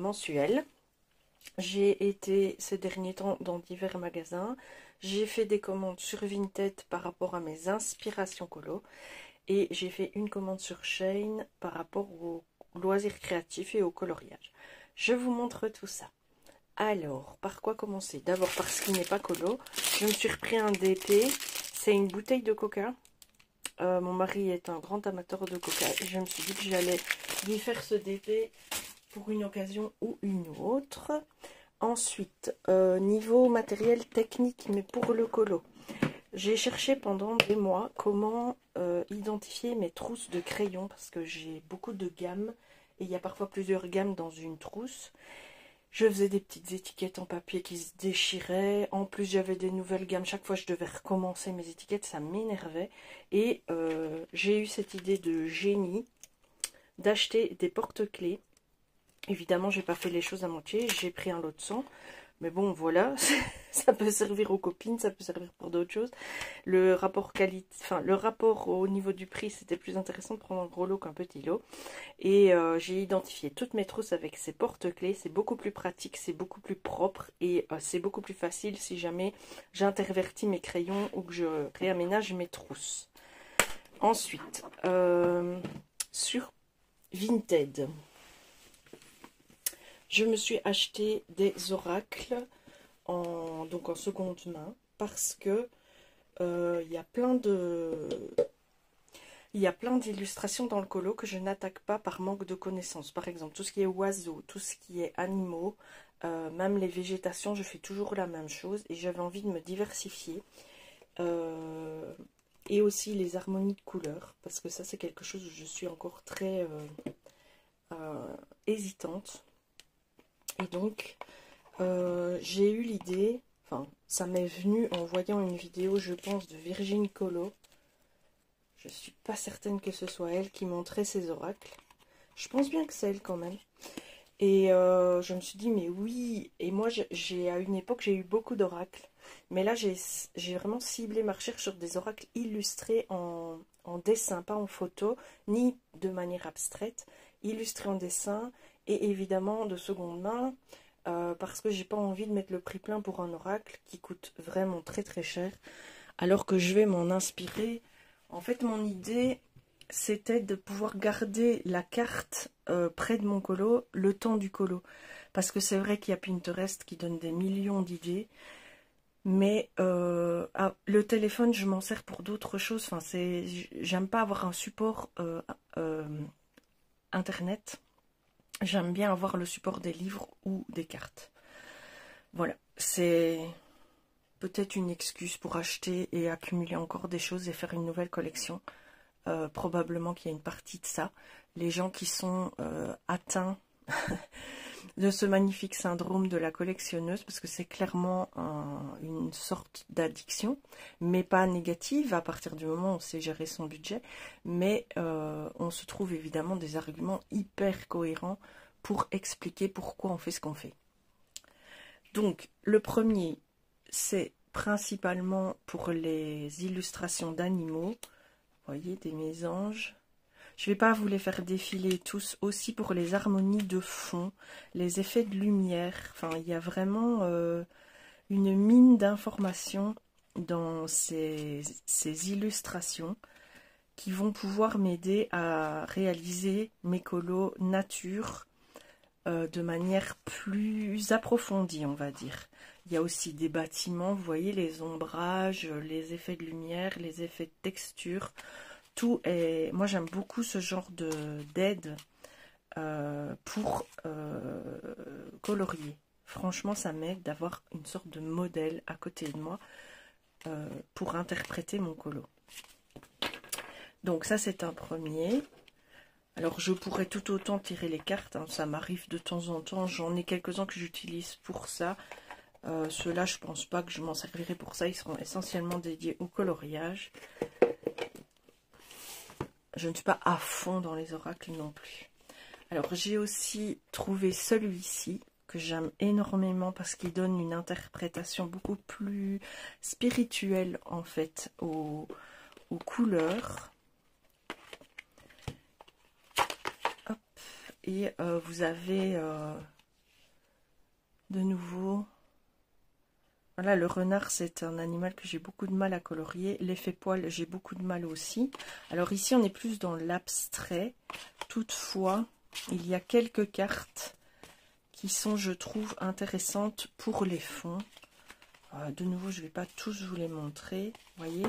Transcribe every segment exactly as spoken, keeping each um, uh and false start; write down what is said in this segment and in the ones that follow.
mensuel. J'ai été ces derniers temps dans divers magasins. J'ai fait des commandes sur Vinted par rapport à mes inspirations colo. Et j'ai fait une commande sur Shein par rapport aux loisirs créatifs et au coloriage. Je vous montre tout ça. Alors, par quoi commencer? D'abord parce qu'il n'est pas colo. Je me suis repris un D P. C'est une bouteille de coca. Euh, mon mari est un grand amateur de coca. Et je me suis dit que j'allais lui faire ce D P pour une occasion ou une autre. Ensuite, euh, niveau matériel technique, mais pour le colo. J'ai cherché pendant des mois comment euh, identifier mes trousses de crayons. Parce que j'ai beaucoup de gammes. Et il y a parfois plusieurs gammes dans une trousse. Je faisais des petites étiquettes en papier qui se déchiraient. En plus, j'avais des nouvelles gammes. Chaque fois, je devais recommencer mes étiquettes. Ça m'énervait. Et euh, j'ai eu cette idée de génie d'acheter des porte-clés. Évidemment, j'ai pas fait les choses à moitié. J'ai pris un lot de sang. Mais bon, voilà. Ça peut servir aux copines. Ça peut servir pour d'autres choses. Le rapport qualité, enfin, le rapport au niveau du prix, c'était plus intéressant de prendre un gros lot qu'un petit lot. Et euh, j'ai identifié toutes mes trousses avec ces porte-clés. C'est beaucoup plus pratique, c'est beaucoup plus propre et euh, c'est beaucoup plus facile si jamais j'intervertis mes crayons ou que je réaménage mes trousses. Ensuite, euh, sur Vinted, je me suis acheté des oracles en, donc en seconde main parce que euh, il y a plein de... Il y a plein d'illustrations dans le colo que je n'attaque pas par manque de connaissances. Par exemple, tout ce qui est oiseaux, tout ce qui est animaux, euh, même les végétations, je fais toujours la même chose. Et j'avais envie de me diversifier. Euh, et aussi les harmonies de couleurs. Parce que ça, c'est quelque chose où je suis encore très euh, euh, hésitante. Et donc, euh, j'ai eu l'idée, enfin, ça m'est venu en voyant une vidéo, je pense, de Virgin Colo. Je ne suis pas certaine que ce soit elle qui montrait ses oracles. Je pense bien que c'est elle quand même. Et euh, je me suis dit, mais oui. Et moi, j'ai à une époque, j'ai eu beaucoup d'oracles. Mais là, j'ai vraiment ciblé ma recherche sur des oracles illustrés en, en dessin, pas en photo, ni de manière abstraite. Illustrés en dessin et évidemment de seconde main. Euh, parce que j'ai pas envie de mettre le prix plein pour un oracle qui coûte vraiment très très cher. Alors que je vais m'en inspirer. En fait, mon idée, c'était de pouvoir garder la carte euh, près de mon colo le temps du colo. Parce que c'est vrai qu'il y a Pinterest qui donne des millions d'idées. Mais euh, ah, le téléphone, je m'en sers pour d'autres choses. Enfin, c'est, j'aime pas avoir un support euh, euh, internet. J'aime bien avoir le support des livres ou des cartes. Voilà, c'est peut-être une excuse pour acheter et accumuler encore des choses et faire une nouvelle collection. Euh, probablement qu'il y a une partie de ça. Les gens qui sont euh, atteints de ce magnifique syndrome de la collectionneuse, parce que c'est clairement un, une sorte d'addiction, mais pas négative à partir du moment où on sait gérer son budget, mais euh, on se trouve évidemment des arguments hyper cohérents pour expliquer pourquoi on fait ce qu'on fait. Donc, le premier, c'est principalement pour les illustrations d'animaux. Vous voyez, des mésanges. Je ne vais pas vous les faire défiler tous, aussi pour les harmonies de fond, les effets de lumière. Enfin, il y a vraiment euh, une mine d'informations dans ces, ces illustrations qui vont pouvoir m'aider à réaliser mes colos nature euh, de manière plus approfondie, on va dire. Il y a aussi des bâtiments, vous voyez, les ombrages, les effets de lumière, les effets de texture. Tout est... Moi, j'aime beaucoup ce genre de d'aide euh, pour euh, colorier. Franchement, ça m'aide d'avoir une sorte de modèle à côté de moi euh, pour interpréter mon colo. Donc ça, c'est un premier. Alors, je pourrais tout autant tirer les cartes. Hein, ça m'arrive de temps en temps. J'en ai quelques-uns que j'utilise pour ça. Euh, Ceux-là, je pense pas que je m'en servirai pour ça. Ils seront essentiellement dédiés au coloriage. Je ne suis pas à fond dans les oracles non plus. Alors, j'ai aussi trouvé celui-ci, que j'aime énormément parce qu'il donne une interprétation beaucoup plus spirituelle, en fait, aux, aux couleurs. Hop. Et euh, vous avez euh, De nouveau, voilà, le renard, c'est un animal que j'ai beaucoup de mal à colorier. L'effet poil, j'ai beaucoup de mal aussi. Alors ici, on est plus dans l'abstrait. Toutefois, il y a quelques cartes qui sont, je trouve, intéressantes pour les fonds. Euh, de nouveau, je ne vais pas tous vous les montrer. Vous voyez,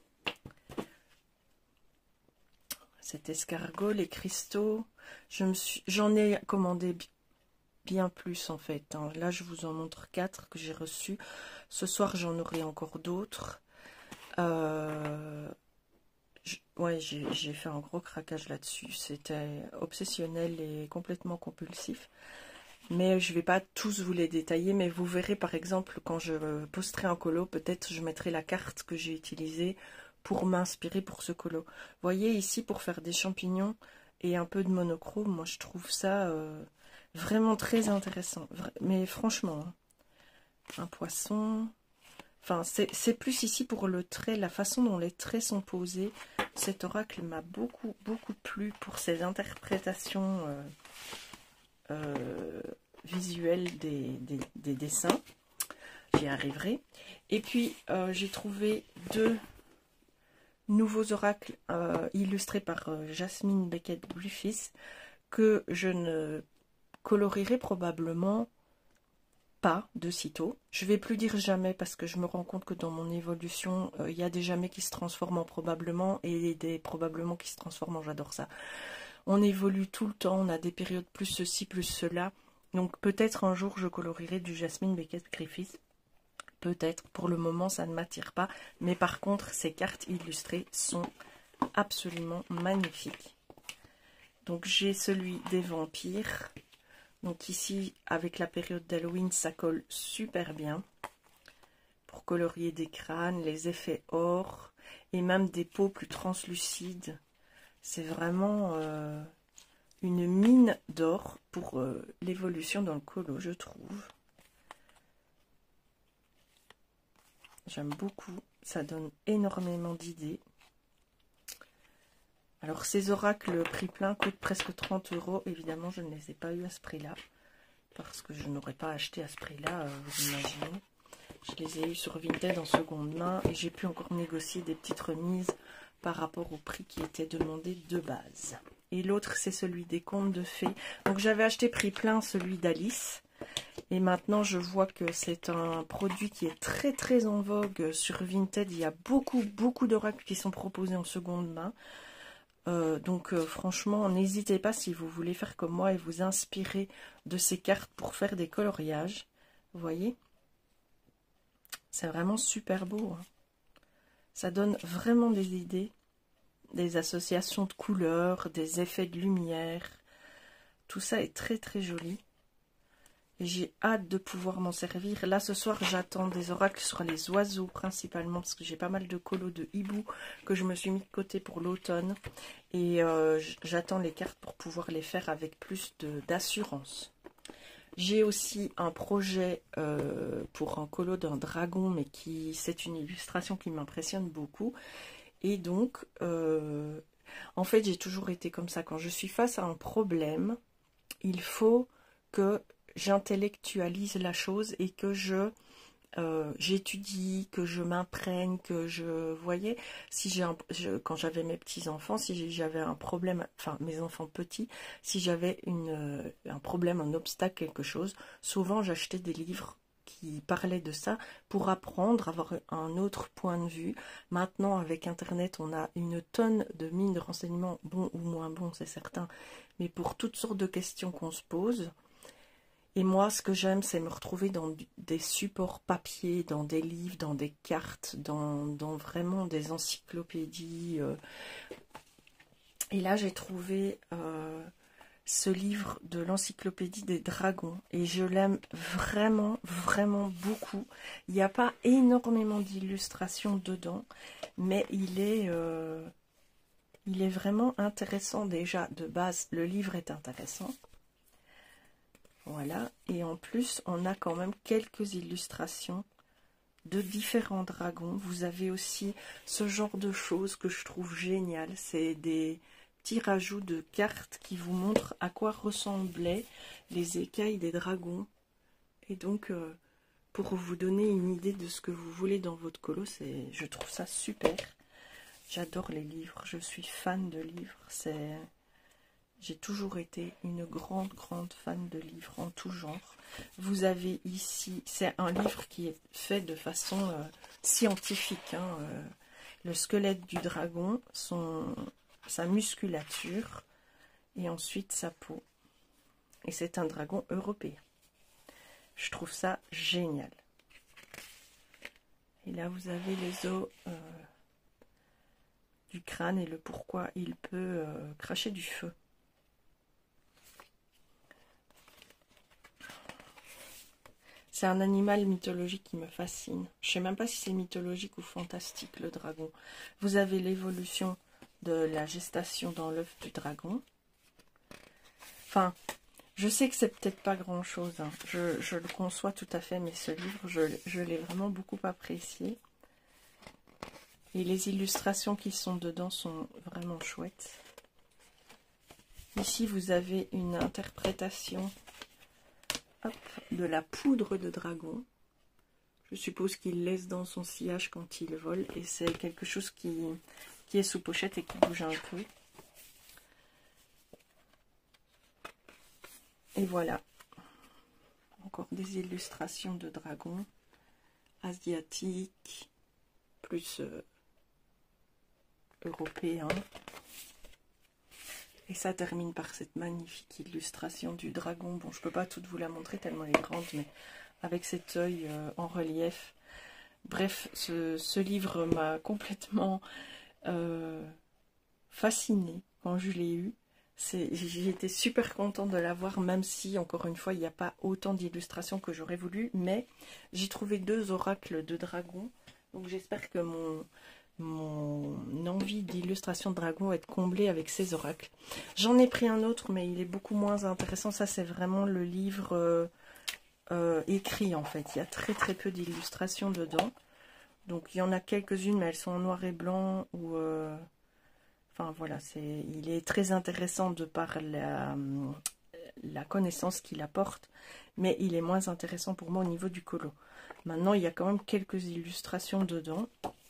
cet escargot, les cristaux. Je me suis, j'en ai commandé bien plus en fait. Hein. Là, je vous en montre quatre que j'ai reçus. Ce soir, j'en aurai encore d'autres. Euh, je, ouais, j'ai fait un gros craquage là-dessus. C'était obsessionnel et complètement compulsif. Mais je ne vais pas tous vous les détailler, mais vous verrez par exemple quand je posterai un colo, peut-être je mettrai la carte que j'ai utilisée pour m'inspirer pour ce colo. Vous voyez ici, pour faire des champignons et un peu de monochrome, moi je trouve ça euh, vraiment très intéressant. Mais franchement, hein, un poisson... Enfin, c'est plus ici pour le trait, la façon dont les traits sont posés. Cet oracle m'a beaucoup, beaucoup plu pour ses interprétations... Euh, Euh, visuel des, des, des dessins. J'y arriverai. Et puis euh, j'ai trouvé deux nouveaux oracles euh, illustrés par euh, Jasmine Beckett Griffiths que je ne colorierai probablement pas de sitôt. Je vais plus dire jamais parce que je me rends compte que dans mon évolution il euh, y a des jamais qui se transforment en probablement et des probablement qui se transforment en j'adore ça. On évolue tout le temps, on a des périodes plus ceci, plus cela. Donc peut-être un jour je colorierai du Jasmine Beckett Griffiths. Peut-être. Pour le moment, ça ne m'attire pas. Mais par contre, ces cartes illustrées sont absolument magnifiques. Donc j'ai celui des vampires. Donc ici, avec la période d'Halloween, ça colle super bien. Pour colorier des crânes, les effets or et même des peaux plus translucides. C'est vraiment euh, une mine d'or pour euh, l'évolution dans le colo, je trouve. J'aime beaucoup, ça donne énormément d'idées. Alors ces oracles prix plein coûtent presque trente euros. Évidemment, je ne les ai pas eu à ce prix-là, parce que je n'aurais pas acheté à ce prix-là, euh, vous imaginez. Je les ai eus sur Vinted en seconde main et j'ai pu encore négocier des petites remises par rapport au prix qui était demandé de base. Et l'autre, c'est celui des contes de fées. Donc j'avais acheté prix plein celui d'Alice. Et maintenant, je vois que c'est un produit qui est très très en vogue sur Vinted. Il y a beaucoup beaucoup d'oracles qui sont proposés en seconde main. Euh, donc euh, franchement, n'hésitez pas si vous voulez faire comme moi et vous inspirer de ces cartes pour faire des coloriages. Vous voyez? C'est vraiment super beau. Hein. Ça donne vraiment des idées, des associations de couleurs, des effets de lumière. Tout ça est très très joli. Et j'ai hâte de pouvoir m'en servir. Là ce soir j'attends des oracles sur les oiseaux principalement parce que j'ai pas mal de colos de hibou que je me suis mis de côté pour l'automne. Et euh, j'attends les cartes pour pouvoir les faire avec plus d'assurance. J'ai aussi un projet euh, pour un colo d'un dragon, mais qui c'est une illustration qui m'impressionne beaucoup. Et donc, euh, en fait, j'ai toujours été comme ça. Quand je suis face à un problème, il faut que j'intellectualise la chose et que je euh, j'étudie, que je m'imprègne, que je voyais si j'ai un, je, quand j'avais mes petits enfants, si j'avais un problème, enfin mes enfants petits, si j'avais une euh, un problème, un obstacle, quelque chose, souvent j'achetais des livres qui parlaient de ça pour apprendre, avoir un autre point de vue. Maintenant avec internet on a une tonne de mines de renseignements, bons ou moins bons c'est certain, mais pour toutes sortes de questions qu'on se pose. Et moi, ce que j'aime, c'est me retrouver dans des supports papier, dans des livres, dans des cartes, dans, dans vraiment des encyclopédies. Et là, j'ai trouvé euh, ce livre de l'encyclopédie des dragons. Et je l'aime vraiment, vraiment beaucoup. Il n'y a pas énormément d'illustrations dedans, mais il est, euh, il est vraiment intéressant déjà. De base, le livre est intéressant. Voilà, et en plus, on a quand même quelques illustrations de différents dragons. Vous avez aussi ce genre de choses que je trouve génial. C'est des petits rajouts de cartes qui vous montrent à quoi ressemblaient les écailles des dragons. Et donc, euh, pour vous donner une idée de ce que vous voulez dans votre colo, c'est, je trouve ça super. J'adore les livres, je suis fan de livres. C'est, j'ai toujours été une grande, grande fan de livres en tout genre. Vous avez ici, c'est un livre qui est fait de façon euh, scientifique. Hein, euh, le squelette du dragon, son, sa musculature et ensuite sa peau. Et c'est un dragon européen. Je trouve ça génial. Et là, vous avez les os euh, du crâne et le pourquoi il peut euh, cracher du feu. C'est un animal mythologique qui me fascine. Je ne sais même pas si c'est mythologique ou fantastique, le dragon. Vous avez l'évolution de la gestation dans l'œuf du dragon. Enfin, je sais que c'est peut-être pas grand-chose. Hein. Je, je le conçois tout à fait, mais ce livre, je, je l'ai vraiment beaucoup apprécié. Et les illustrations qui sont dedans sont vraiment chouettes. Ici, vous avez une interprétation hop, de la poudre de dragon. Je suppose qu'il laisse dans son sillage quand il vole. Et c'est quelque chose qui, qui est sous pochette et qui bouge un peu. Et voilà. Encore des illustrations de dragons asiatiques, plus euh, européens. Et ça termine par cette magnifique illustration du dragon. Bon, je ne peux pas toute vous la montrer tellement elle est grande, mais avec cet œil euh, en relief. Bref, ce, ce livre m'a complètement euh, fascinée quand je l'ai eu. J'ai été super contente de l'avoir, même si, encore une fois, il n'y a pas autant d'illustrations que j'aurais voulu. Mais j'ai trouvé deux oracles de dragon. Donc j'espère que mon... mon envie d'illustration de dragon va être comblée avec ces oracles. J'en ai pris un autre, mais il est beaucoup moins intéressant. Ça, c'est vraiment le livre euh, euh, écrit, en fait. Il y a très très peu d'illustrations dedans. Donc, il y en a quelques-unes, mais elles sont en noir et blanc. Ou, euh... Enfin, voilà, c'est, il est très intéressant de par la, la connaissance qu'il apporte. Mais il est moins intéressant pour moi au niveau du colo. Maintenant, il y a quand même quelques illustrations dedans.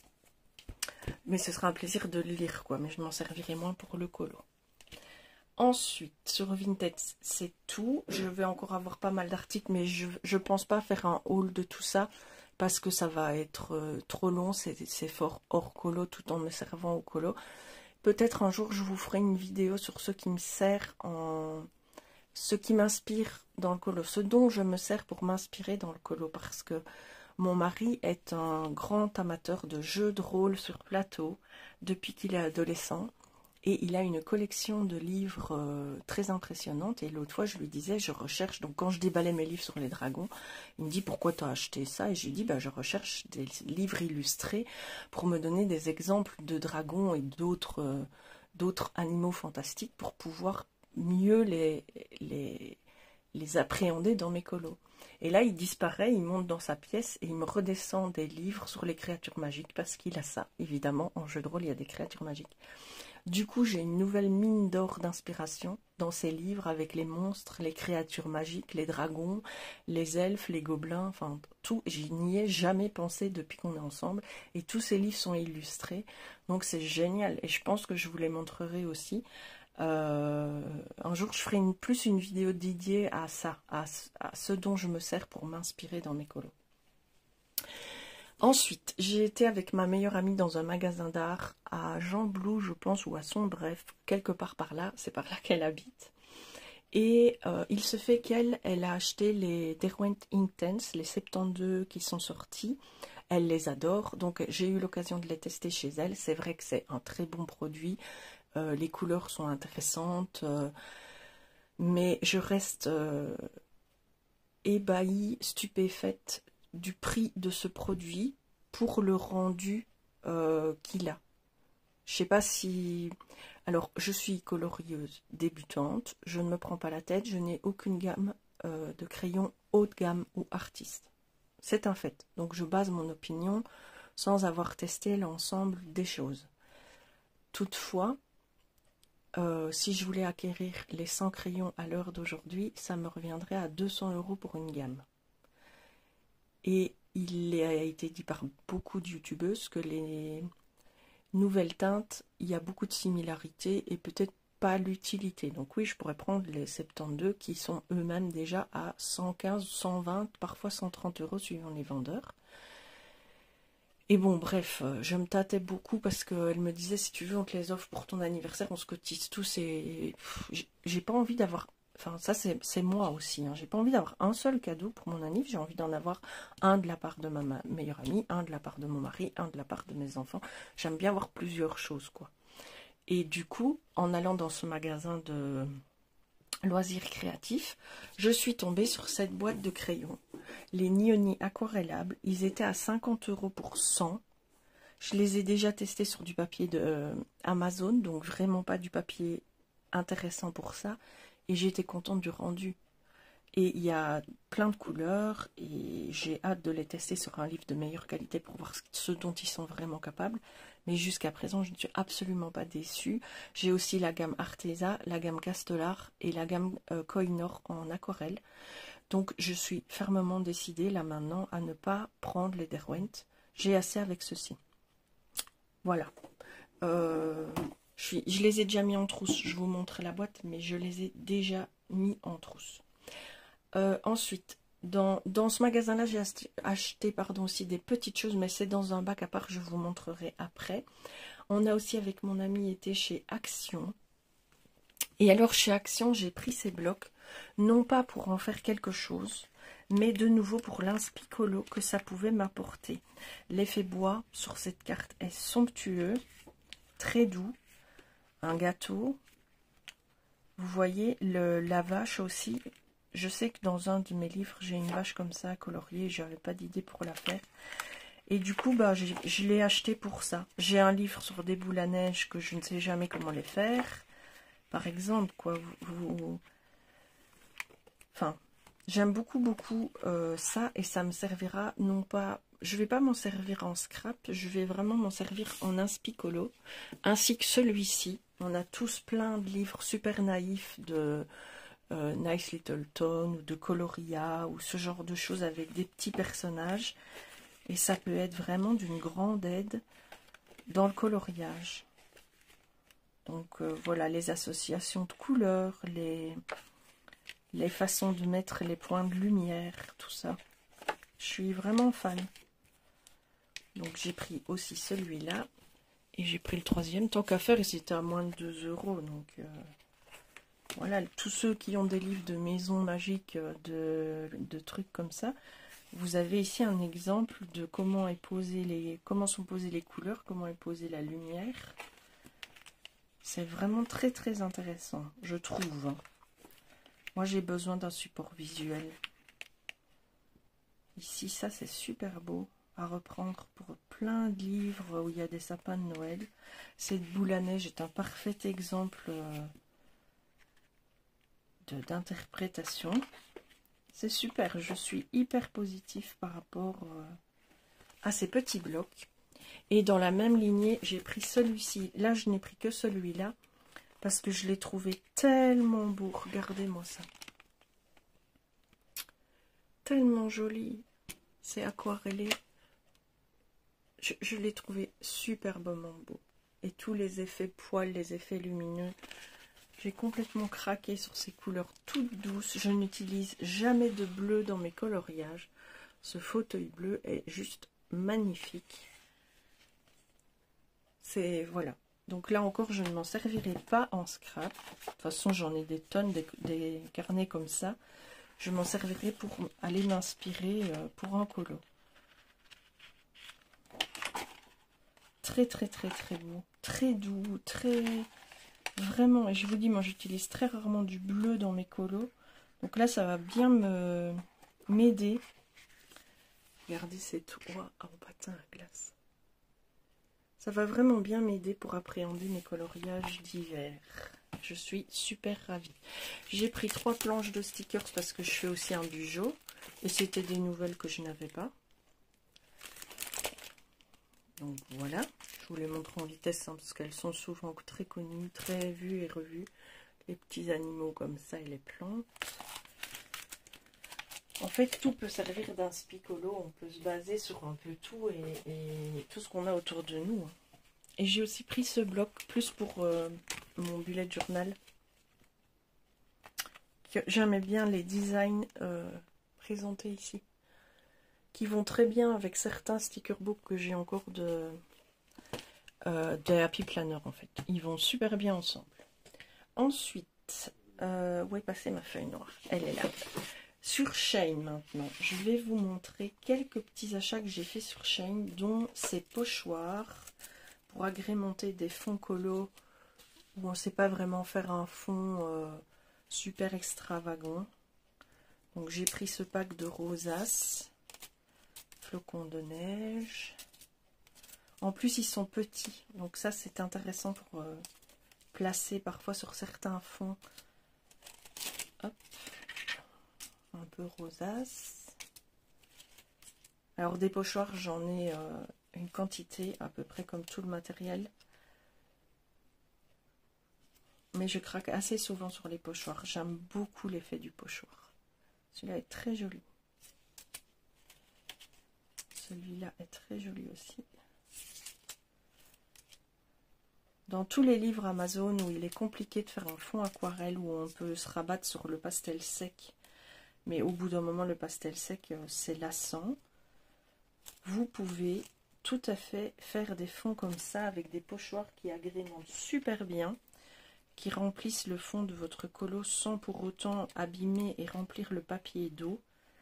Mais ce sera un plaisir de le lire, quoi. Mais je m'en servirai moins pour le colo. Ensuite, sur Vinted, c'est tout. Je vais encore avoir pas mal d'articles, mais je ne pense pas faire un haul de tout ça, parce que ça va être euh, trop long. C'est fort hors colo, tout en me servant au colo. Peut-être un jour, je vous ferai une vidéo sur ce qui me sert, en... ce qui m'inspire dans le colo. Ce dont je me sers pour m'inspirer dans le colo, parce que mon mari est un grand amateur de jeux de rôle sur plateau depuis qu'il est adolescent et il a une collection de livres euh, très impressionnante. Et l'autre fois, je lui disais, je recherche, donc quand je déballais mes livres sur les dragons, il me dit, pourquoi tu as acheté ça? Et je lui dis, bah, je recherche des livres illustrés pour me donner des exemples de dragons et d'autres euh, d'autres animaux fantastiques pour pouvoir mieux les, les, les appréhender dans mes colos. Et là, il disparaît, il monte dans sa pièce et il me redescend des livres sur les créatures magiques parce qu'il a ça. Évidemment, en jeu de rôle, il y a des créatures magiques. Du coup, j'ai une nouvelle mine d'or d'inspiration dans ces livres avec les monstres, les créatures magiques, les dragons, les elfes, les gobelins, enfin tout. Je n'y ai jamais pensé depuis qu'on est ensemble. Et tous ces livres sont illustrés. Donc c'est génial. Et je pense que je vous les montrerai aussi. Euh, un jour, je ferai une, plus une vidéo dédiée à ça, à, à ce dont je me sers pour m'inspirer dans mes colos. Ensuite, j'ai été avec ma meilleure amie dans un magasin d'art à Jean Blou, je pense, ou à Son, bref, quelque part par là, c'est par là qu'elle habite. Et euh, il se fait qu'elle, elle a acheté les Derwent Intense, les soixante-douze qui sont sortis. Elle les adore, donc j'ai eu l'occasion de les tester chez elle. C'est vrai que c'est un très bon produit. Euh, les couleurs sont intéressantes, euh, mais je reste euh, ébahie, stupéfaite du prix de ce produit pour le rendu euh, qu'il a. Je sais pas si... Alors, je suis colorieuse débutante, je ne me prends pas la tête, je n'ai aucune gamme euh, de crayons haut de gamme ou artiste. C'est un fait. Donc, je base mon opinion sans avoir testé l'ensemble des choses. Toutefois, Euh, si je voulais acquérir les cent crayons à l'heure d'aujourd'hui, ça me reviendrait à deux cents euros pour une gamme. Et il a été dit par beaucoup de youtubeuses que les nouvelles teintes, il y a beaucoup de similarités et peut-être pas l'utilité. Donc oui, je pourrais prendre les soixante-douze qui sont eux-mêmes déjà à cent quinze, cent vingt, parfois cent trente euros suivant les vendeurs. Et bon, bref, je me tâtais beaucoup parce qu'elle me disait, si tu veux, on te les offre pour ton anniversaire, on se cotise tous et j'ai pas envie d'avoir... Enfin, ça, c'est moi aussi. Hein. J'ai pas envie d'avoir un seul cadeau pour mon anniv. J'ai envie d'en avoir un de la part de ma meilleure amie, un de la part de mon mari, un de la part de mes enfants. J'aime bien avoir plusieurs choses, quoi. Et du coup, en allant dans ce magasin de loisirs créatifs, je suis tombée sur cette boîte de crayons. Les Nioni aquarellables, ils étaient à cinquante euros pour cent. Je les ai déjà testés sur du papier de euh, Amazon, donc vraiment pas du papier intéressant pour ça. Et j'ai été contente du rendu. Et il y a plein de couleurs et j'ai hâte de les tester sur un livre de meilleure qualité pour voir ce dont ils sont vraiment capables. Mais jusqu'à présent, je ne suis absolument pas déçue. J'ai aussi la gamme Arteza, la gamme Castellar et la gamme euh, Koh-i-Noor en aquarelle. Donc je suis fermement décidée là maintenant à ne pas prendre les Derwent. J'ai assez avec ceci. Voilà. Euh, je, suis, je les ai déjà mis en trousse. Je vous montre la boîte, mais je les ai déjà mis en trousse. Euh, ensuite, dans, dans ce magasin-là, j'ai acheté, acheté pardon, aussi des petites choses, mais c'est dans un bac à part, je vous montrerai après. On a aussi, avec mon ami, été chez Action. Et alors, chez Action, j'ai pris ces blocs, non pas pour en faire quelque chose, mais de nouveau pour l'inspicolo que ça pouvait m'apporter. L'effet bois sur cette carte est somptueux, très doux. Un gâteau. Vous voyez, le, la vache aussi. Je sais que dans un de mes livres, j'ai une vache comme ça, coloriée. Je n'avais pas d'idée pour la faire. Et du coup, bah, je l'ai acheté pour ça. J'ai un livre sur des boules à neige que je ne sais jamais comment les faire. Par exemple, quoi. Vous, vous... Enfin, j'aime beaucoup, beaucoup euh, ça. Et ça me servira, non pas... Je ne vais pas m'en servir en scrap. Je vais vraiment m'en servir en inspicolo. Ainsi que celui-ci. On a tous plein de livres super naïfs de... Euh, Nice Little Tone ou de Coloria ou ce genre de choses avec des petits personnages et ça peut être vraiment d'une grande aide dans le coloriage. Donc euh, voilà, les associations de couleurs, les, les façons de mettre les points de lumière, tout ça. Je suis vraiment fan. Donc j'ai pris aussi celui-là et j'ai pris le troisième. Tant qu'à faire, et c'était à moins de deux euros. Donc euh, voilà, tous ceux qui ont des livres de maisons magiques, de, de trucs comme ça, vous avez ici un exemple de comment, est posé les, comment sont posées les couleurs, comment est posée la lumière. C'est vraiment très très intéressant, je trouve. Moi, j'ai besoin d'un support visuel. Ici, ça, c'est super beau à reprendre pour plein de livres où il y a des sapins de Noël. Cette boule à neige est un parfait exemple... Euh, d'interprétation. C'est super, je suis hyper positif par rapport euh, à ces petits blocs. Et dans la même lignée, j'ai pris celui-ci. Là, je n'ai pris que celui-là parce que je l'ai trouvé tellement beau. Regardez-moi ça. Tellement joli. C'est aquarellé. Je, je l'ai trouvé superbement beau. Et tous les effets poils, les effets lumineux. J'ai complètement craqué sur ces couleurs toutes douces. Je n'utilise jamais de bleu dans mes coloriages. Ce fauteuil bleu est juste magnifique. C'est... Voilà. Donc là encore, je ne m'en servirai pas en scrap. De toute façon, j'en ai des tonnes, des, des carnets comme ça. Je m'en servirai pour aller m'inspirer pour un colo. Très, très, très, très beau. Très doux, très... Vraiment, et je vous dis, moi j'utilise très rarement du bleu dans mes colos. Donc là, ça va bien me m'aider. Regardez ces toits en patin à glace. Ça va vraiment bien m'aider pour appréhender mes coloriages d'hiver. Je suis super ravie. J'ai pris trois planches de stickers parce que je fais aussi un bujo. Et c'était des nouvelles que je n'avais pas. Donc voilà. Je vous les montre en vitesse hein, parce qu'elles sont souvent très connues, très vues et revues. Les petits animaux comme ça et les plantes. En fait, tout peut servir d'inspicolo. On peut se baser sur un peu tout et, et tout ce qu'on a autour de nous. Et j'ai aussi pris ce bloc plus pour euh, mon bullet journal. J'aimais bien les designs euh, présentés ici, qui vont très bien avec certains sticker books que j'ai encore de, euh, de Happy Planner en fait. Ils vont super bien ensemble. Ensuite, euh, où est passée ma feuille noire? Elle est là. Sur Shein maintenant, je vais vous montrer quelques petits achats que j'ai fait sur Shein, dont ces pochoirs pour agrémenter des fonds colos où on ne sait pas vraiment faire un fond euh, super extravagant. Donc j'ai pris ce pack de rosaces, flocons de neige. En plus ils sont petits, donc ça c'est intéressant pour euh, placer parfois sur certains fonds. Hop. Un peu rosace. Alors des pochoirs, j'en ai euh, une quantité, à peu près comme tout le matériel. Mais je craque assez souvent sur les pochoirs. J'aime beaucoup l'effet du pochoir. Celui-là est très joli. Celui-là est très joli aussi. Dans tous les livres Amazon où il est compliqué de faire un fond aquarelle, où on peut se rabattre sur le pastel sec, mais au bout d'un moment, le pastel sec, c'est lassant. Vous pouvez tout à fait faire des fonds comme ça, avec des pochoirs qui agrémentent super bien, qui remplissent le fond de votre colo sans pour autant abîmer et remplir le papier d'eau.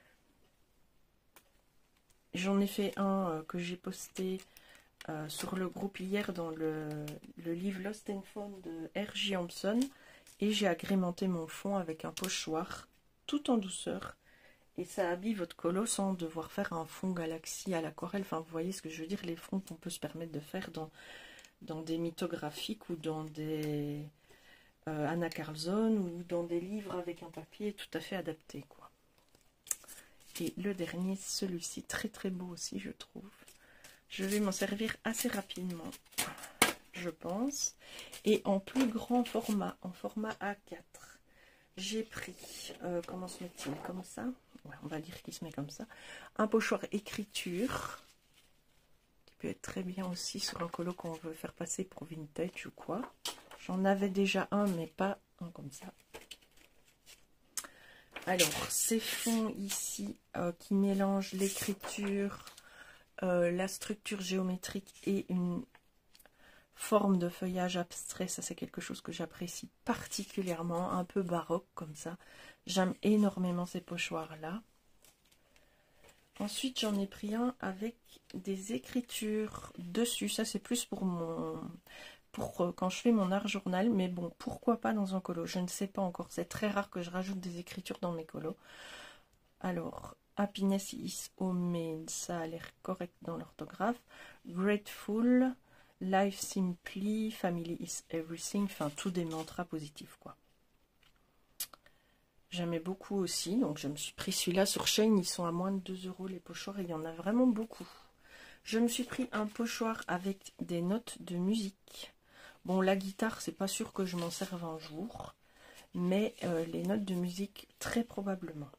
J'en ai fait un euh, que j'ai posté euh, sur le groupe hier dans le, le livre Lost and Found de R J Hampson, et j'ai agrémenté mon fond avec un pochoir tout en douceur, et ça habille votre colo sans devoir faire un fond galaxie à l'aquarelle. Enfin, vous voyez ce que je veux dire, les fonds qu'on peut se permettre de faire dans, dans des mythographiques ou dans des euh, Anna Carlson ou dans des livres avec un papier tout à fait adapté, quoi. Et le dernier, celui-ci, très très beau aussi, je trouve. Je vais m'en servir assez rapidement, je pense. Et en plus grand format, en format A quatre. J'ai pris, euh, comment se met-il? Comme ça, ouais, on va dire qu'il se met comme ça. Un pochoir écriture, qui peut être très bien aussi sur un colo qu'on veut faire passer pour vintage ou quoi. J'en avais déjà un, mais pas un comme ça. Alors, ces fonds ici, euh, qui mélangent l'écriture, euh, la structure géométrique et une forme de feuillage abstrait, ça c'est quelque chose que j'apprécie particulièrement, un peu baroque comme ça. J'aime énormément ces pochoirs là. Ensuite j'en ai pris un avec des écritures dessus, ça c'est plus pour mon pour euh, quand je fais mon art journal, mais bon, pourquoi pas dans un colo, je ne sais pas encore, c'est très rare que je rajoute des écritures dans mes colos. Alors, Happiness is Homemade, ça a l'air correct dans l'orthographe. Grateful, Life Simply, Family is Everything, enfin tout des mantras positifs quoi. J'aimais beaucoup aussi, donc je me suis pris celui-là sur Shein, ils sont à moins de deux euros les pochoirs et il y en a vraiment beaucoup. Je me suis pris un pochoir avec des notes de musique. Bon, la guitare, c'est pas sûr que je m'en serve un jour, mais euh, les notes de musique, très probablement.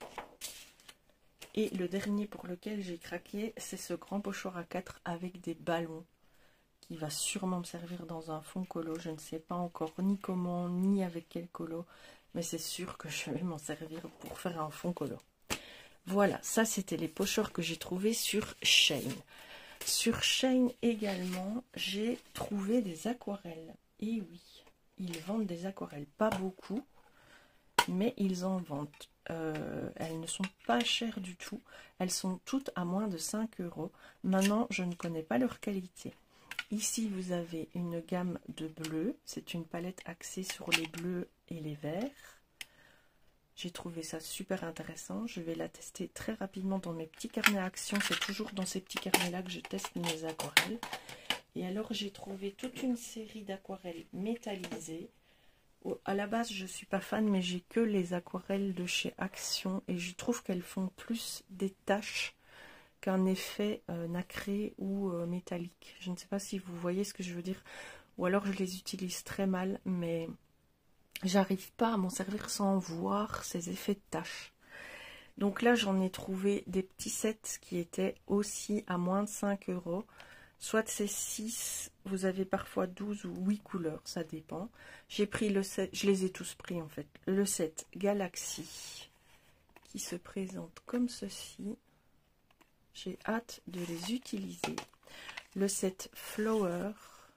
Et le dernier pour lequel j'ai craqué, c'est ce grand pochoir à quatre avec des ballons, qui va sûrement me servir dans un fond colo. Je ne sais pas encore ni comment, ni avec quel colo, mais c'est sûr que je vais m'en servir pour faire un fond colo. Voilà, ça c'était les pochoirs que j'ai trouvés sur Shein. Sur Shein également, j'ai trouvé des aquarelles. Et oui, ils vendent des aquarelles, pas beaucoup, mais ils en vendent. Euh, elles ne sont pas chères du tout. Elles sont toutes à moins de cinq euros. Maintenant, je ne connais pas leur qualité. Ici, vous avez une gamme de bleus. C'est une palette axée sur les bleus et les verts. J'ai trouvé ça super intéressant. Je vais la tester très rapidement dans mes petits carnets à action. C'est toujours dans ces petits carnets-là que je teste mes aquarelles. Et alors, j'ai trouvé toute une série d'aquarelles métallisées. À la base, je ne suis pas fan, mais j'ai que les aquarelles de chez Action. Et je trouve qu'elles font plus des taches qu'un effet euh, nacré ou euh, métallique. Je ne sais pas si vous voyez ce que je veux dire. Ou alors, je les utilise très mal, mais j'arrive pas à m'en servir sans voir ces effets de taches. Donc là, j'en ai trouvé des petits sets qui étaient aussi à moins de cinq euros. Soit c'est six, vous avez parfois douze ou huit couleurs, ça dépend. J'ai pris le set, je les ai tous pris en fait. Le set Galaxy qui se présente comme ceci. J'ai hâte de les utiliser. Le set Flower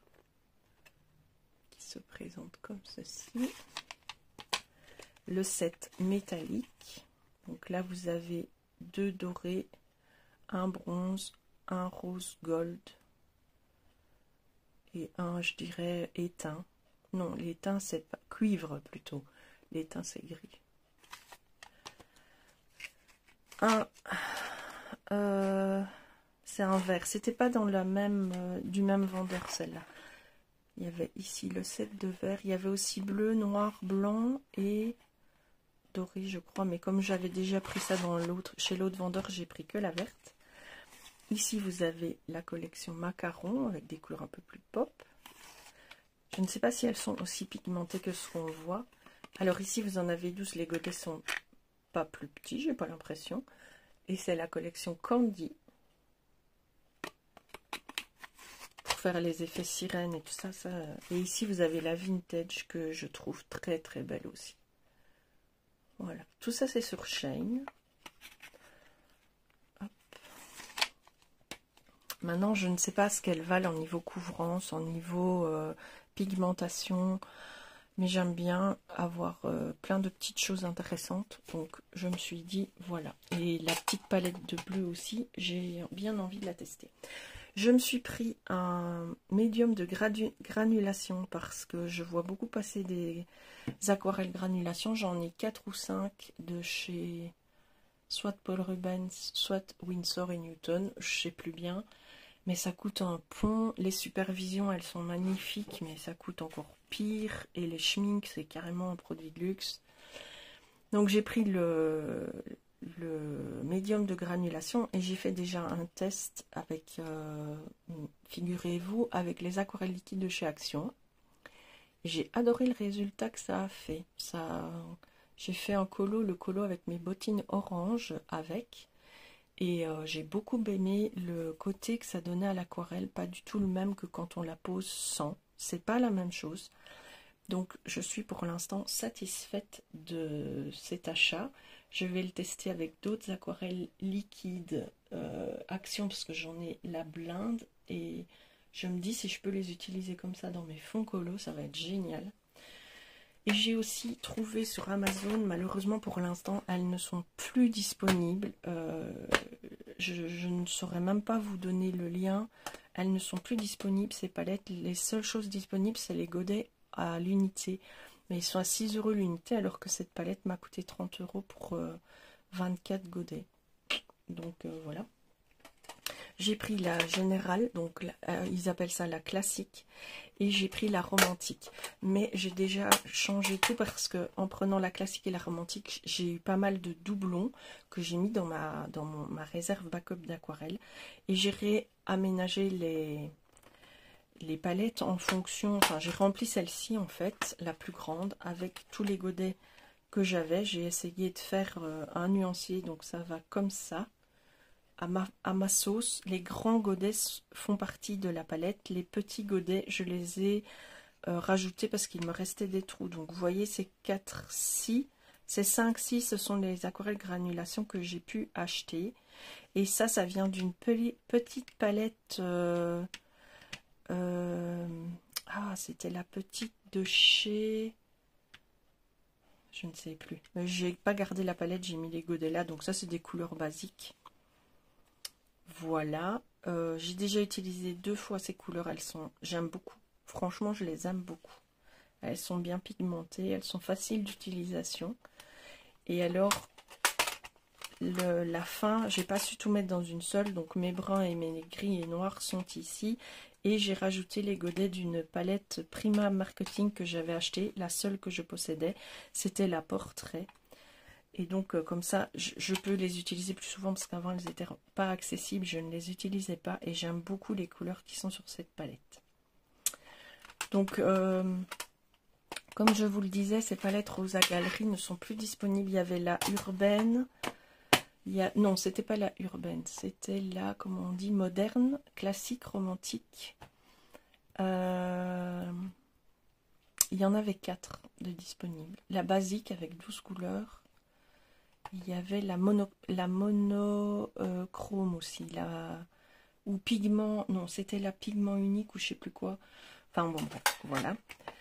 qui se présente comme ceci. Le set métallique. Donc là, vous avez deux dorés, un bronze, un rose gold et un, je dirais, éteint. Non, l'éteint, c'est pas cuivre plutôt. L'éteint, c'est gris. Un, euh, c'est un vert. C'était pas dans la même, euh, du même vendeur celle-là. Il y avait ici le set de vert. Il y avait aussi bleu, noir, blanc et doré, je crois, mais comme j'avais déjà pris ça dans l'autre, chez l'autre vendeur, j'ai pris que la verte. Ici, vous avez la collection macaron avec des couleurs un peu plus pop. Je ne sais pas si elles sont aussi pigmentées que ce qu'on voit. Alors ici, vous en avez douze. Les godets sont pas plus petits, j'ai pas l'impression. Et c'est la collection Candy. Pour faire les effets sirènes et tout ça, ça. Et ici, vous avez la vintage que je trouve très très belle aussi. Voilà, tout ça c'est sur Shein. Hop. Maintenant, je ne sais pas ce qu'elles valent en niveau couvrance, en niveau euh, pigmentation, mais j'aime bien avoir euh, plein de petites choses intéressantes. Donc, je me suis dit, voilà. Et la petite palette de bleu aussi, j'ai bien envie de la tester. Je me suis pris un médium de granulation parce que je vois beaucoup passer des aquarelles granulation. J'en ai quatre ou cinq de chez soit Paul Rubens, soit Winsor et Newton. Je sais plus bien. Mais ça coûte un pont. Les supervisions, elles sont magnifiques, mais ça coûte encore pire. Et les schminks, c'est carrément un produit de luxe. Donc j'ai pris le... le médium de granulation et j'ai fait déjà un test avec, euh, figurez-vous, avec les aquarelles liquides de chez Action. J'ai adoré le résultat que ça a fait. Ça, j'ai fait un colo, le colo avec mes bottines orange avec, et euh, j'ai beaucoup aimé le côté que ça donnait à l'aquarelle, pas du tout le même que quand on la pose sans. C'est pas la même chose. Donc je suis pour l'instant satisfaite de cet achat. Je vais le tester avec d'autres aquarelles liquides euh, Action parce que j'en ai la blinde et je me dis si je peux les utiliser comme ça dans mes fonds colo, ça va être génial. Et j'ai aussi trouvé sur Amazon, malheureusement pour l'instant, elles ne sont plus disponibles. Euh, je, je ne saurais même pas vous donner le lien. Elles ne sont plus disponibles, ces palettes. Les seules choses disponibles, c'est les godets à l'unité. Mais ils sont à six euros l'unité, alors que cette palette m'a coûté trente euros pour euh, vingt-quatre godets. Donc euh, voilà. J'ai pris la générale, donc euh, ils appellent ça la classique, et j'ai pris la romantique. Mais j'ai déjà changé tout parce que en prenant la classique et la romantique, j'ai eu pas mal de doublons que j'ai mis dans ma, dans mon, ma réserve backup d'aquarelle. Et j'ai réaménagé les, les palettes en fonction, enfin j'ai rempli celle-ci en fait, la plus grande, avec tous les godets que j'avais. J'ai essayé de faire euh, un nuancier, donc ça va comme ça. À ma, à ma sauce, les grands godets font partie de la palette. Les petits godets, je les ai euh, rajoutés parce qu'il me restait des trous. Donc vous voyez ces quatre-ci, ces cinq-ci, ce sont les aquarelles granulation que j'ai pu acheter. Et ça, ça vient d'une petite palette. Euh, euh, ah, c'était la petite de chez... Je ne sais plus. J'ai pas gardé la palette, j'ai mis les godets là. Donc ça, c'est des couleurs basiques. Voilà, euh, j'ai déjà utilisé deux fois ces couleurs, elles sont, j'aime beaucoup, franchement je les aime beaucoup. Elles sont bien pigmentées, elles sont faciles d'utilisation. Et alors, le, la fin, j'ai pas su tout mettre dans une seule, donc mes bruns et mes gris et noirs sont ici. Et j'ai rajouté les godets d'une palette Prima Marketing que j'avais acheté, la seule que je possédais, c'était la Portrait. Et donc euh, comme ça, je, je peux les utiliser plus souvent parce qu'avant elles n'étaient pas accessibles, je ne les utilisais pas et j'aime beaucoup les couleurs qui sont sur cette palette. Donc euh, comme je vous le disais, ces palettes Rosa Galerie ne sont plus disponibles. Il y avait la urbaine, Il y a, non, c'était pas la urbaine, c'était la, comment on dit, moderne, classique, romantique. Euh, il y en avait quatre de disponibles. La basique avec douze couleurs. Il y avait la mono, la monochrome euh, aussi, la, ou pigment, non, c'était la pigment unique ou je sais plus quoi. Enfin bon, bref, voilà.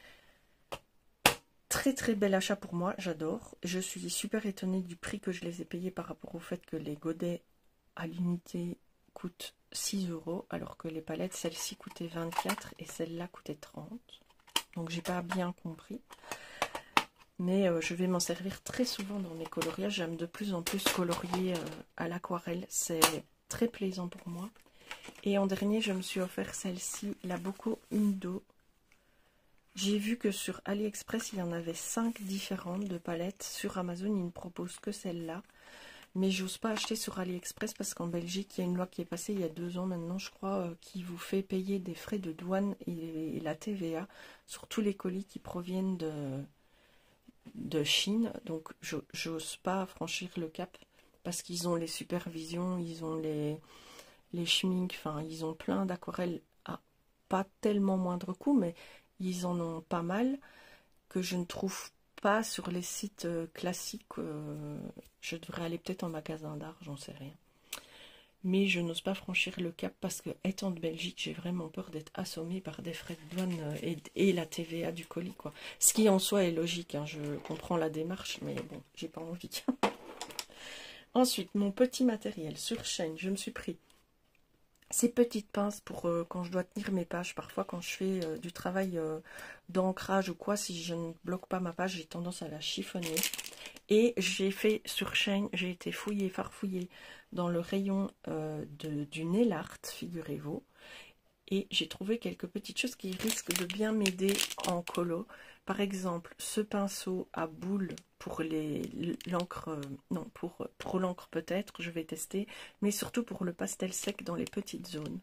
Très très bel achat pour moi, j'adore. Je suis super étonnée du prix que je les ai payés par rapport au fait que les godets à l'unité coûtent six euros, alors que les palettes, celle-ci coûtait vingt-quatre et celle-là coûtait trente. Donc j'ai pas bien compris. Mais euh, je vais m'en servir très souvent dans mes coloriages. J'aime de plus en plus colorier euh, à l'aquarelle. C'est très plaisant pour moi. Et en dernier, je me suis offert celle-ci, la Boko Hundo. J'ai vu que sur AliExpress, il y en avait cinq différentes de palettes. Sur Amazon, ils ne proposent que celle-là. Mais j'ose pas acheter sur AliExpress parce qu'en Belgique, il y a une loi qui est passée il y a deux ans maintenant, je crois, euh, qui vous fait payer des frais de douane et, et la T V A sur tous les colis qui proviennent de, de Chine. Donc, j'ose pas franchir le cap parce qu'ils ont les supervisions, ils ont les, les schminks, enfin, ils ont plein d'aquarelles à pas tellement moindre coût, mais ils en ont pas mal que je ne trouve pas sur les sites euh, classiques. Euh, je devrais aller peut-être en magasin d'art, j'en sais rien. Mais je n'ose pas franchir le cap parce que, étant de Belgique, j'ai vraiment peur d'être assommée par des frais de douane euh, et, et la T V A du colis, quoi. Ce qui en soi est logique, hein, je comprends la démarche, mais bon, j'ai pas envie. Ensuite, mon petit matériel sur chaîne, je me suis pris ces petites pinces pour euh, quand je dois tenir mes pages. Parfois quand je fais euh, du travail euh, d'ancrage ou quoi, si je ne bloque pas ma page, j'ai tendance à la chiffonner. Et j'ai fait sur chaîne, j'ai été fouillée, farfouillée dans le rayon euh, de, du nail art, figurez-vous. Et j'ai trouvé quelques petites choses qui risquent de bien m'aider en colo. Par exemple, ce pinceau à boule pour l'encre, non, pour, pour l'encre peut-être, je vais tester, mais surtout pour le pastel sec dans les petites zones,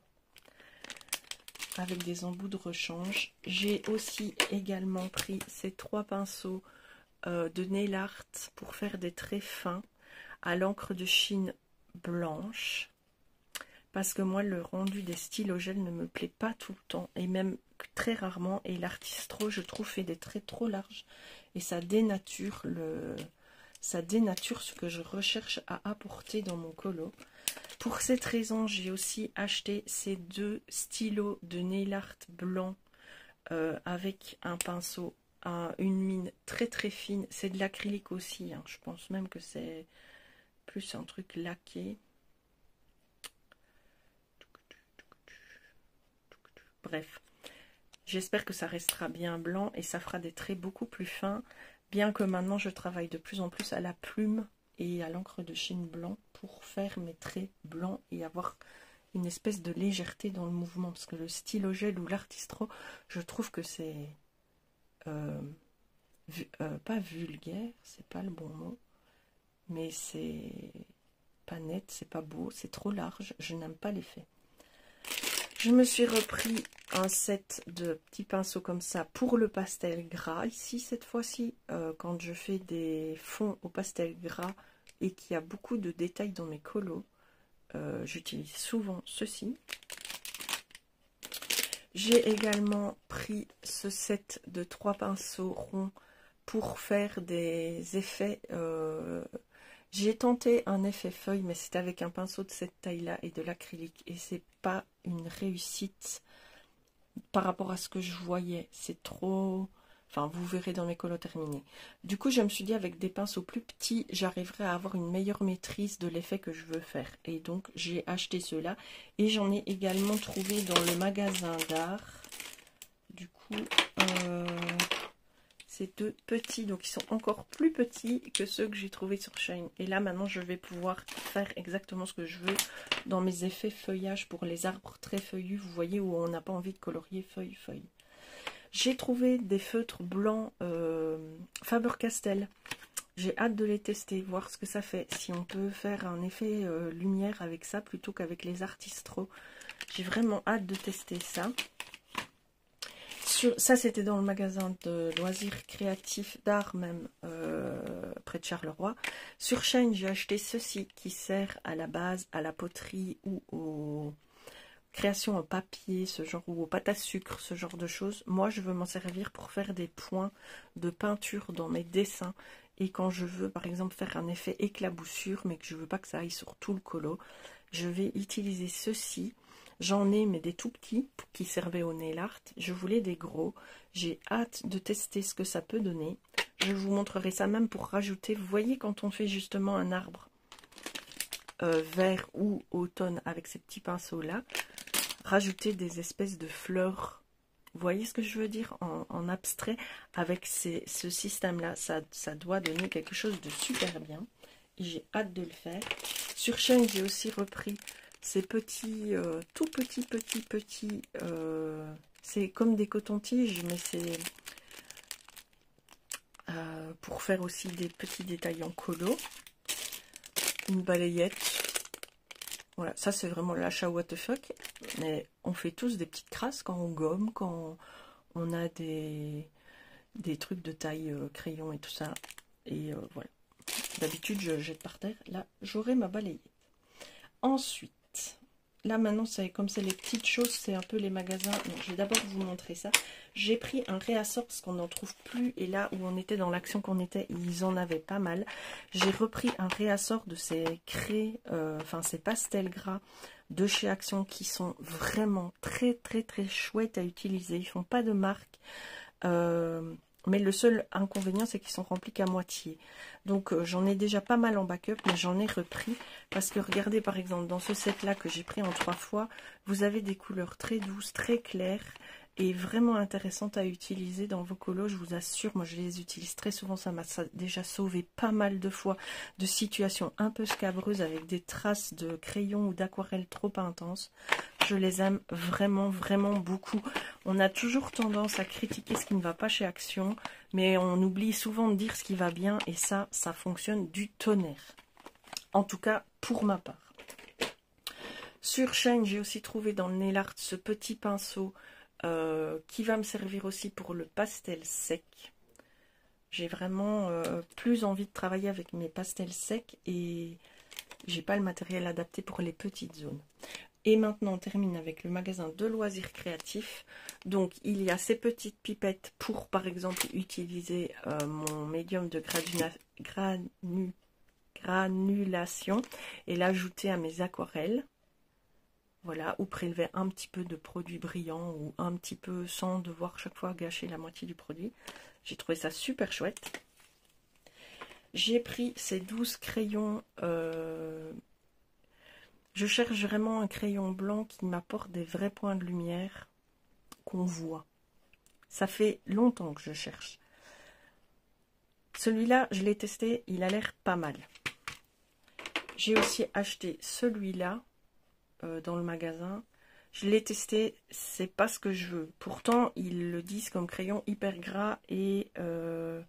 avec des embouts de rechange. J'ai aussi également pris ces trois pinceaux euh, de nail art pour faire des traits fins à l'encre de Chine blanche. Parce que moi, le rendu des stylos gel ne me plaît pas tout le temps, et même très rarement. Et l'Artistro, je trouve, fait des traits trop larges. Et ça dénature, le... ça dénature ce que je recherche à apporter dans mon colo. Pour cette raison, j'ai aussi acheté ces deux stylos de nail art blanc euh, avec un pinceau à une mine très très fine. C'est de l'acrylique aussi, hein. Je pense même que c'est plus un truc laqué. Bref, j'espère que ça restera bien blanc et ça fera des traits beaucoup plus fins, bien que maintenant je travaille de plus en plus à la plume et à l'encre de Chine blanc pour faire mes traits blancs et avoir une espèce de légèreté dans le mouvement, parce que le stylo gel ou l'Artistro, je trouve que c'est euh, euh, pas vulgaire, c'est pas le bon mot, mais c'est pas net, c'est pas beau, c'est trop large, je n'aime pas l'effet. Je me suis repris un set de petits pinceaux comme ça pour le pastel gras. Ici, cette fois-ci, euh, quand je fais des fonds au pastel gras et qu'il y a beaucoup de détails dans mes colos, euh, j'utilise souvent ceci. J'ai également pris ce set de trois pinceaux ronds pour faire des effets... Euh, J'ai tenté un effet feuille, mais c'est avec un pinceau de cette taille-là et de l'acrylique. Et c'est pas une réussite par rapport à ce que je voyais. C'est trop... Enfin, vous verrez dans mes colos terminés. Du coup, je me suis dit, avec des pinceaux plus petits, j'arriverai à avoir une meilleure maîtrise de l'effet que je veux faire. Et donc, j'ai acheté ceux-là. Et j'en ai également trouvé dans le magasin d'art. Du coup... Euh... Ces deux petits, donc ils sont encore plus petits que ceux que j'ai trouvés sur Shine. Et là, maintenant, je vais pouvoir faire exactement ce que je veux dans mes effets feuillage pour les arbres très feuillus. Vous voyez, où on n'a pas envie de colorier feuille-feuille. J'ai trouvé des feutres blancs euh, Faber-Castell. J'ai hâte de les tester, voir ce que ça fait. Si on peut faire un effet euh, lumière avec ça plutôt qu'avec les Artistro. J'ai vraiment hâte de tester ça. Sur, ça, c'était dans le magasin de loisirs créatifs, d'art même, euh, près de Charleroi. Sur Shein, j'ai acheté ceci qui sert à la base à la poterie ou aux créations en papier, ce genre, ou aux pâtes à sucre, ce genre de choses. Moi, je veux m'en servir pour faire des points de peinture dans mes dessins. Et quand je veux, par exemple, faire un effet éclaboussure, mais que je veux pas que ça aille sur tout le colo, je vais utiliser ceci. J'en ai, mais des tout petits qui servaient au nail art. Je voulais des gros. J'ai hâte de tester ce que ça peut donner. Je vous montrerai ça même pour rajouter. Vous voyez quand on fait justement un arbre euh, vert ou automne avec ces petits pinceaux-là, rajouter des espèces de fleurs. Vous voyez ce que je veux dire en, en abstrait avec ces, ce système-là. Ça, ça doit donner quelque chose de super bien. J'ai hâte de le faire. Sur Shein, j'ai aussi repris ces petits, euh, tout petits, petits, petits, euh, c'est comme des cotons-tiges, mais c'est euh, pour faire aussi des petits détails en colo. Une balayette. Voilà, ça c'est vraiment l'achat what the fuck. Mais on fait tous des petites crasses quand on gomme, quand on a des, des trucs de taille euh, crayon et tout ça. Et euh, voilà. D'habitude, je jette par terre. Là, j'aurai ma balayette. Ensuite, là maintenant, c'est comme c'est les petites choses, c'est un peu les magasins. Non, je vais d'abord vous montrer ça. J'ai pris un réassort parce qu'on n'en trouve plus. Et là où on était dans l'action qu'on était, ils en avaient pas mal. J'ai repris un réassort de ces craies, euh, enfin ces pastels gras de chez Action qui sont vraiment très très très chouettes à utiliser. Ils font pas de marque. Euh, mais le seul inconvénient, c'est qu'ils sont remplis qu'à moitié. Donc euh, j'en ai déjà pas mal en backup, mais j'en ai repris. Parce que regardez par exemple, dans ce set-là que j'ai pris en trois fois, vous avez des couleurs très douces, très claires et vraiment intéressantes à utiliser dans vos colos. Je vous assure, moi je les utilise très souvent. Ça m'a déjà sauvé pas mal de fois de situations un peu scabreuses avec des traces de crayon ou d'aquarelle trop intenses. Je les aime vraiment, vraiment beaucoup. On a toujours tendance à critiquer ce qui ne va pas chez Action, mais on oublie souvent de dire ce qui va bien, et ça, ça fonctionne du tonnerre. En tout cas, pour ma part. Sur Shein, j'ai aussi trouvé dans le nail art ce petit pinceau euh, qui va me servir aussi pour le pastel sec. J'ai vraiment euh, plus envie de travailler avec mes pastels secs et j'ai pas le matériel adapté pour les petites zones. Et maintenant, on termine avec le magasin de loisirs créatifs. Donc, il y a ces petites pipettes pour, par exemple, utiliser euh, mon médium de granula, granu, granulation et l'ajouter à mes aquarelles. Voilà, ou prélever un petit peu de produit brillant ou un petit peu sans devoir chaque fois gâcher la moitié du produit. J'ai trouvé ça super chouette. J'ai pris ces douze crayons... Euh, Je cherche vraiment un crayon blanc qui m'apporte des vrais points de lumière qu'on voit. Ça fait longtemps que je cherche. Celui-là, je l'ai testé, il a l'air pas mal. J'ai aussi acheté celui-là euh, dans le magasin. Je l'ai testé, c'est pas ce que je veux. Pourtant, ils le disent comme crayon hyper gras et... Euh,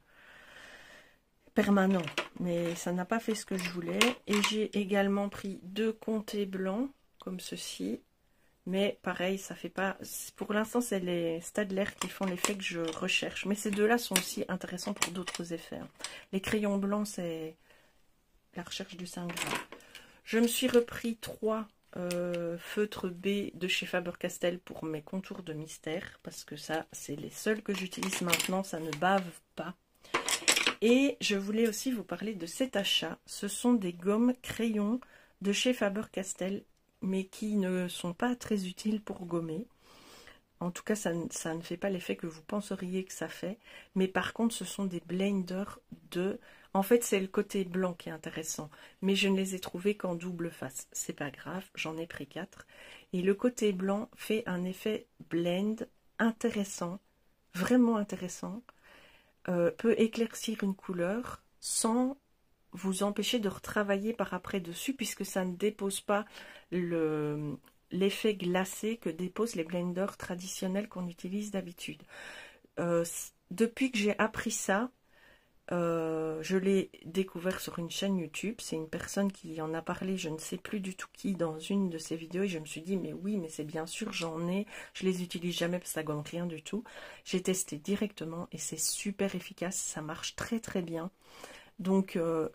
permanent, mais ça n'a pas fait ce que je voulais. Et j'ai également pris deux comtés blancs comme ceci, mais pareil, ça fait pas, pour l'instant c'est les Staedtler qui font l'effet que je recherche, mais ces deux là sont aussi intéressants pour d'autres effets. Les crayons blancs, c'est la recherche du saint graal. Je me suis repris trois euh, feutres B de chez Faber-Castell pour mes contours de mystère, parce que ça c'est les seuls que j'utilise maintenant, ça ne bave pas. Et je voulais aussi vous parler de cet achat. Ce sont des gommes crayons de chez Faber-Castell, mais qui ne sont pas très utiles pour gommer. En tout cas, ça, ça ne fait pas l'effet que vous penseriez que ça fait. Mais par contre, ce sont des blenders de... En fait, c'est le côté blanc qui est intéressant. Mais je ne les ai trouvés qu'en double face. C'est pas grave, j'en ai pris quatre. Et le côté blanc fait un effet blend intéressant, vraiment intéressant. Euh, peut éclaircir une couleur sans vous empêcher de retravailler par après dessus, puisque ça ne dépose pas le l'effet glacé que déposent les blenders traditionnels qu'on utilise d'habitude. Euh, depuis que j'ai appris ça, Euh, je l'ai découvert sur une chaîne YouTube. C'est une personne qui en a parlé, je ne sais plus du tout qui, dans une de ses vidéos. Et je me suis dit, mais oui, mais c'est bien sûr, j'en ai. Je les utilise jamais parce que ça gomme rien du tout. J'ai testé directement et c'est super efficace. Ça marche très très bien. Donc, euh,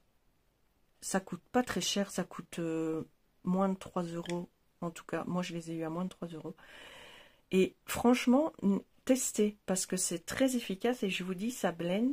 ça coûte pas très cher. Ça coûte euh, moins de trois euros. En tout cas, moi, je les ai eu à moins de trois euros. Et franchement, testez parce que c'est très efficace. Et je vous dis, ça blende.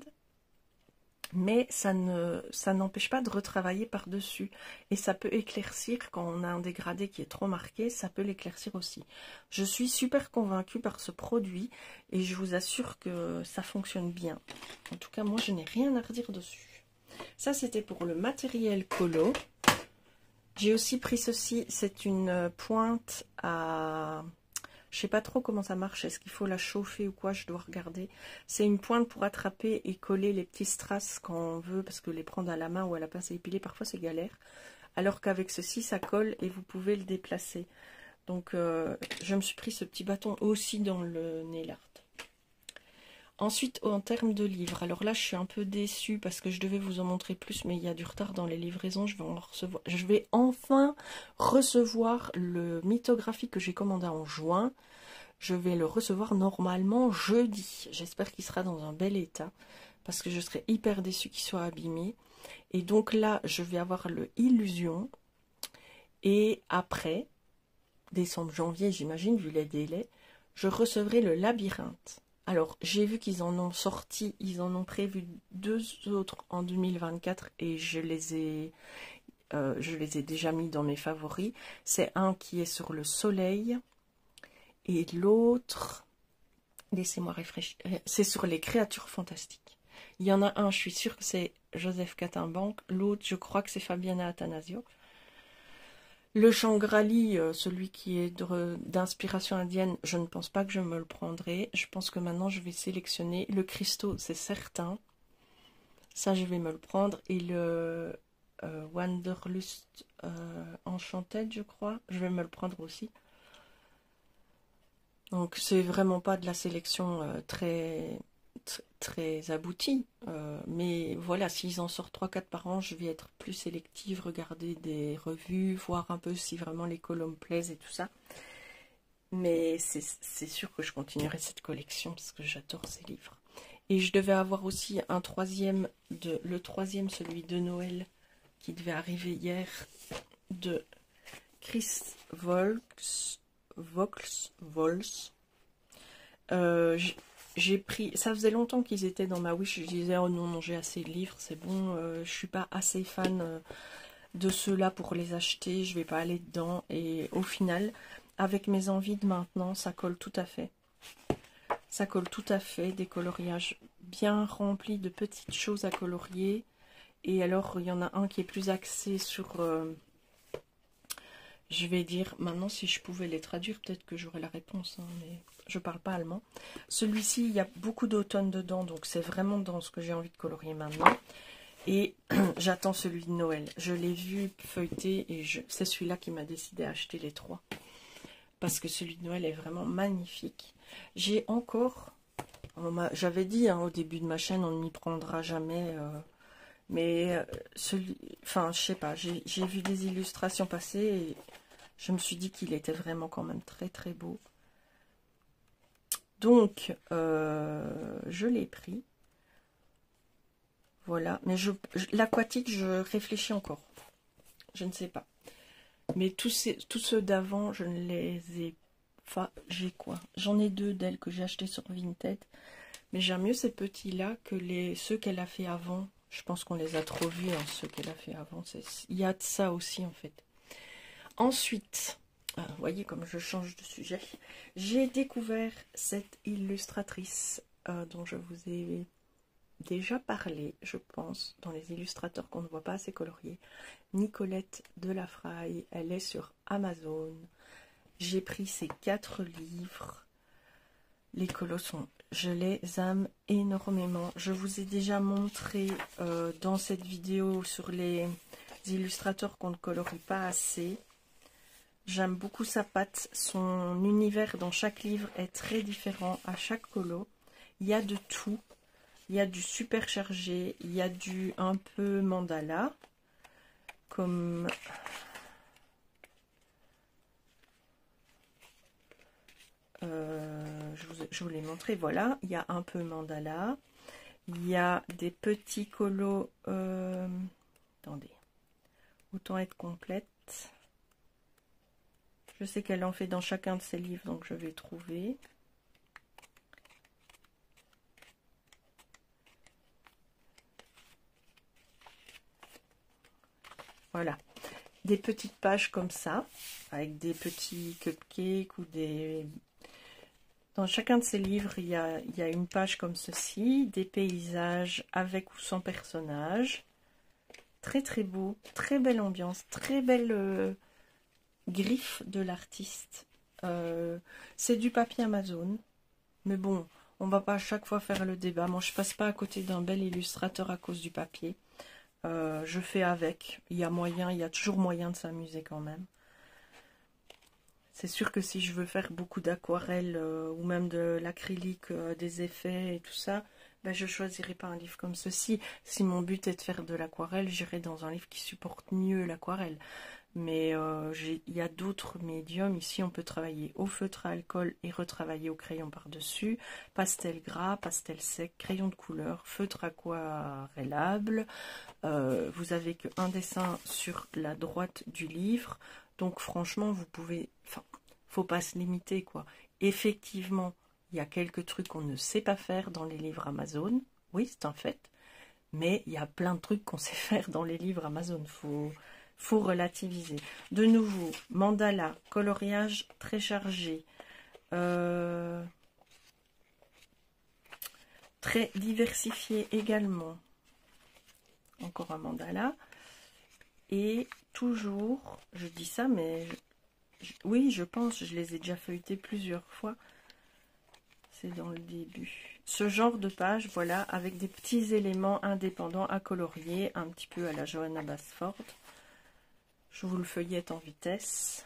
Mais ça ne, ça n'empêche pas de retravailler par-dessus. Et ça peut éclaircir, quand on a un dégradé qui est trop marqué, ça peut l'éclaircir aussi. Je suis super convaincue par ce produit et je vous assure que ça fonctionne bien. En tout cas, moi, je n'ai rien à redire dessus. Ça, c'était pour le matériel colo. J'ai aussi pris ceci. C'est une pointe à... Je sais pas trop comment ça marche, est-ce qu'il faut la chauffer ou quoi, je dois regarder. C'est une pointe pour attraper et coller les petits strass quand on veut, parce que les prendre à la main ou à la pince à épiler, parfois c'est galère. Alors qu'avec ceci, ça colle et vous pouvez le déplacer. Donc euh, je me suis pris ce petit bâton aussi dans le nail art. Ensuite, en termes de livres, alors là je suis un peu déçue parce que je devais vous en montrer plus, mais il y a du retard dans les livraisons. Je vais, en recevoir... je vais enfin recevoir le mythographie que j'ai commandé en juin. Je vais le recevoir normalement jeudi. J'espère qu'il sera dans un bel état parce que je serais hyper déçue qu'il soit abîmé. Et donc là, je vais avoir le Illusion. Et après, décembre, janvier, j'imagine, vu les délais, je recevrai le Labyrinthe. Alors, j'ai vu qu'ils en ont sorti, ils en ont prévu deux autres en deux mille vingt-quatre et je les ai, euh, je les ai déjà mis dans mes favoris. C'est un qui est sur le soleil et l'autre, laissez-moi réfléchir, c'est sur les créatures fantastiques. Il y en a un, je suis sûre que c'est Joseph Catimbanque, l'autre, je crois que c'est Fabiana Attanasio. Le Changrali, celui qui est d'inspiration indienne, je ne pense pas que je me le prendrai. Je pense que maintenant, je vais sélectionner. Le Christo, c'est certain. Ça, je vais me le prendre. Et le euh, Wanderlust euh, Enchanted, je crois, je vais me le prendre aussi. Donc, c'est vraiment pas de la sélection euh, très... très abouti, euh, mais voilà, s'ils en sortent trois quatre par an, je vais être plus sélective, regarder des revues, voir un peu si vraiment les colos me plaisent et tout ça. Mais c'est sûr que je continuerai cette collection parce que j'adore ces livres. Et je devais avoir aussi un troisième, de, le troisième, celui de Noël, qui devait arriver hier, de Chris Volks, Vox, Vols. Euh, J'ai pris, ça faisait longtemps qu'ils étaient dans ma wish, je disais oh non, non j'ai assez de livres, c'est bon, euh, je suis pas assez fan euh, de ceux-là pour les acheter, je vais pas aller dedans, et au final, avec mes envies de maintenant, ça colle tout à fait. Ça colle tout à fait, des coloriages bien remplis de petites choses à colorier, et alors il y en a un qui est plus axé sur... Euh, je vais dire, maintenant si je pouvais les traduire, peut-être que j'aurais la réponse, hein, mais je parle pas allemand. Celui-ci, il y a beaucoup d'automne dedans, donc c'est vraiment dans ce que j'ai envie de colorier maintenant. Et j'attends celui de Noël. Je l'ai vu feuilleter et c'est celui-là qui m'a décidé à acheter les trois. Parce que celui de Noël est vraiment magnifique. J'ai encore, j'avais dit hein, au début de ma chaîne, on ne m'y prendra jamais... Euh, mais euh, celui, enfin, je sais pas, j'ai vu des illustrations passer et je me suis dit qu'il était vraiment quand même très très beau. Donc, euh, je l'ai pris. Voilà, mais je, je, l'aquatique, je réfléchis encore. Je ne sais pas. Mais tous, ces, tous ceux d'avant, je ne les ai pas. J'ai quoi? J'en ai deux d'elle que j'ai acheté sur Vinted. Mais j'aime mieux ces petits-là que les ceux qu'elle a fait avant. Je pense qu'on les a trop vus, hein, ceux qu'elle a fait avant. Il y a de ça aussi, en fait. Ensuite, ah, vous voyez comme je change de sujet. J'ai découvert cette illustratrice euh, dont je vous ai déjà parlé, je pense, dans les illustrateurs qu'on ne voit pas assez coloriés. Nicolette Delafraye. Elle est sur Amazon. J'ai pris ces quatre livres. Les colos sont... Je les aime énormément. Je vous ai déjà montré euh, dans cette vidéo sur les illustrateurs qu'on ne colorie pas assez. J'aime beaucoup sa patte. Son univers dans chaque livre est très différent à chaque colo. Il y a de tout. Il y a du super chargé, il y a du un peu mandala, comme... Euh, je, vous, je vous l'ai montré, voilà, il y a un peu mandala, il y a des petits colos, euh, attendez, autant être complète, je sais qu'elle en fait dans chacun de ses livres, donc je vais trouver, voilà, des petites pages comme ça, avec des petits cupcakes ou des... Dans chacun de ces livres, il y a, il y a une page comme ceci, des paysages avec ou sans personnages. Très très beau, très belle ambiance, très belle euh, griffe de l'artiste. Euh, c'est du papier Amazon, mais bon, on va pas à chaque fois faire le débat. Moi, je passe pas à côté d'un bel illustrateur à cause du papier. Euh, je fais avec. Il y a moyen, il y a toujours moyen de s'amuser quand même. C'est sûr que si je veux faire beaucoup d'aquarelle euh, ou même de l'acrylique, euh, des effets et tout ça, ben je ne choisirai pas un livre comme ceci. Si mon but est de faire de l'aquarelle, j'irai dans un livre qui supporte mieux l'aquarelle. Mais euh, il y a d'autres médiums. Ici, on peut travailler au feutre à alcool et retravailler au crayon par-dessus. Pastel gras, pastel sec, crayon de couleur, feutre aquarellable. Euh, vous avez qu'un dessin sur la droite du livre. Donc franchement, vous pouvez... Enfin, faut pas se limiter, quoi. Effectivement, il y a quelques trucs qu'on ne sait pas faire dans les livres Amazon. Oui, c'est un fait. Mais il y a plein de trucs qu'on sait faire dans les livres Amazon. Faut, faut relativiser. De nouveau, mandala, coloriage très chargé. Euh, très diversifié également. Encore un mandala. Et toujours, je dis ça, mais je, oui, je pense, je les ai déjà feuilletés plusieurs fois. C'est dans le début. Ce genre de page, voilà, avec des petits éléments indépendants à colorier, un petit peu à la Johanna Basford. Je vous le feuillette en vitesse.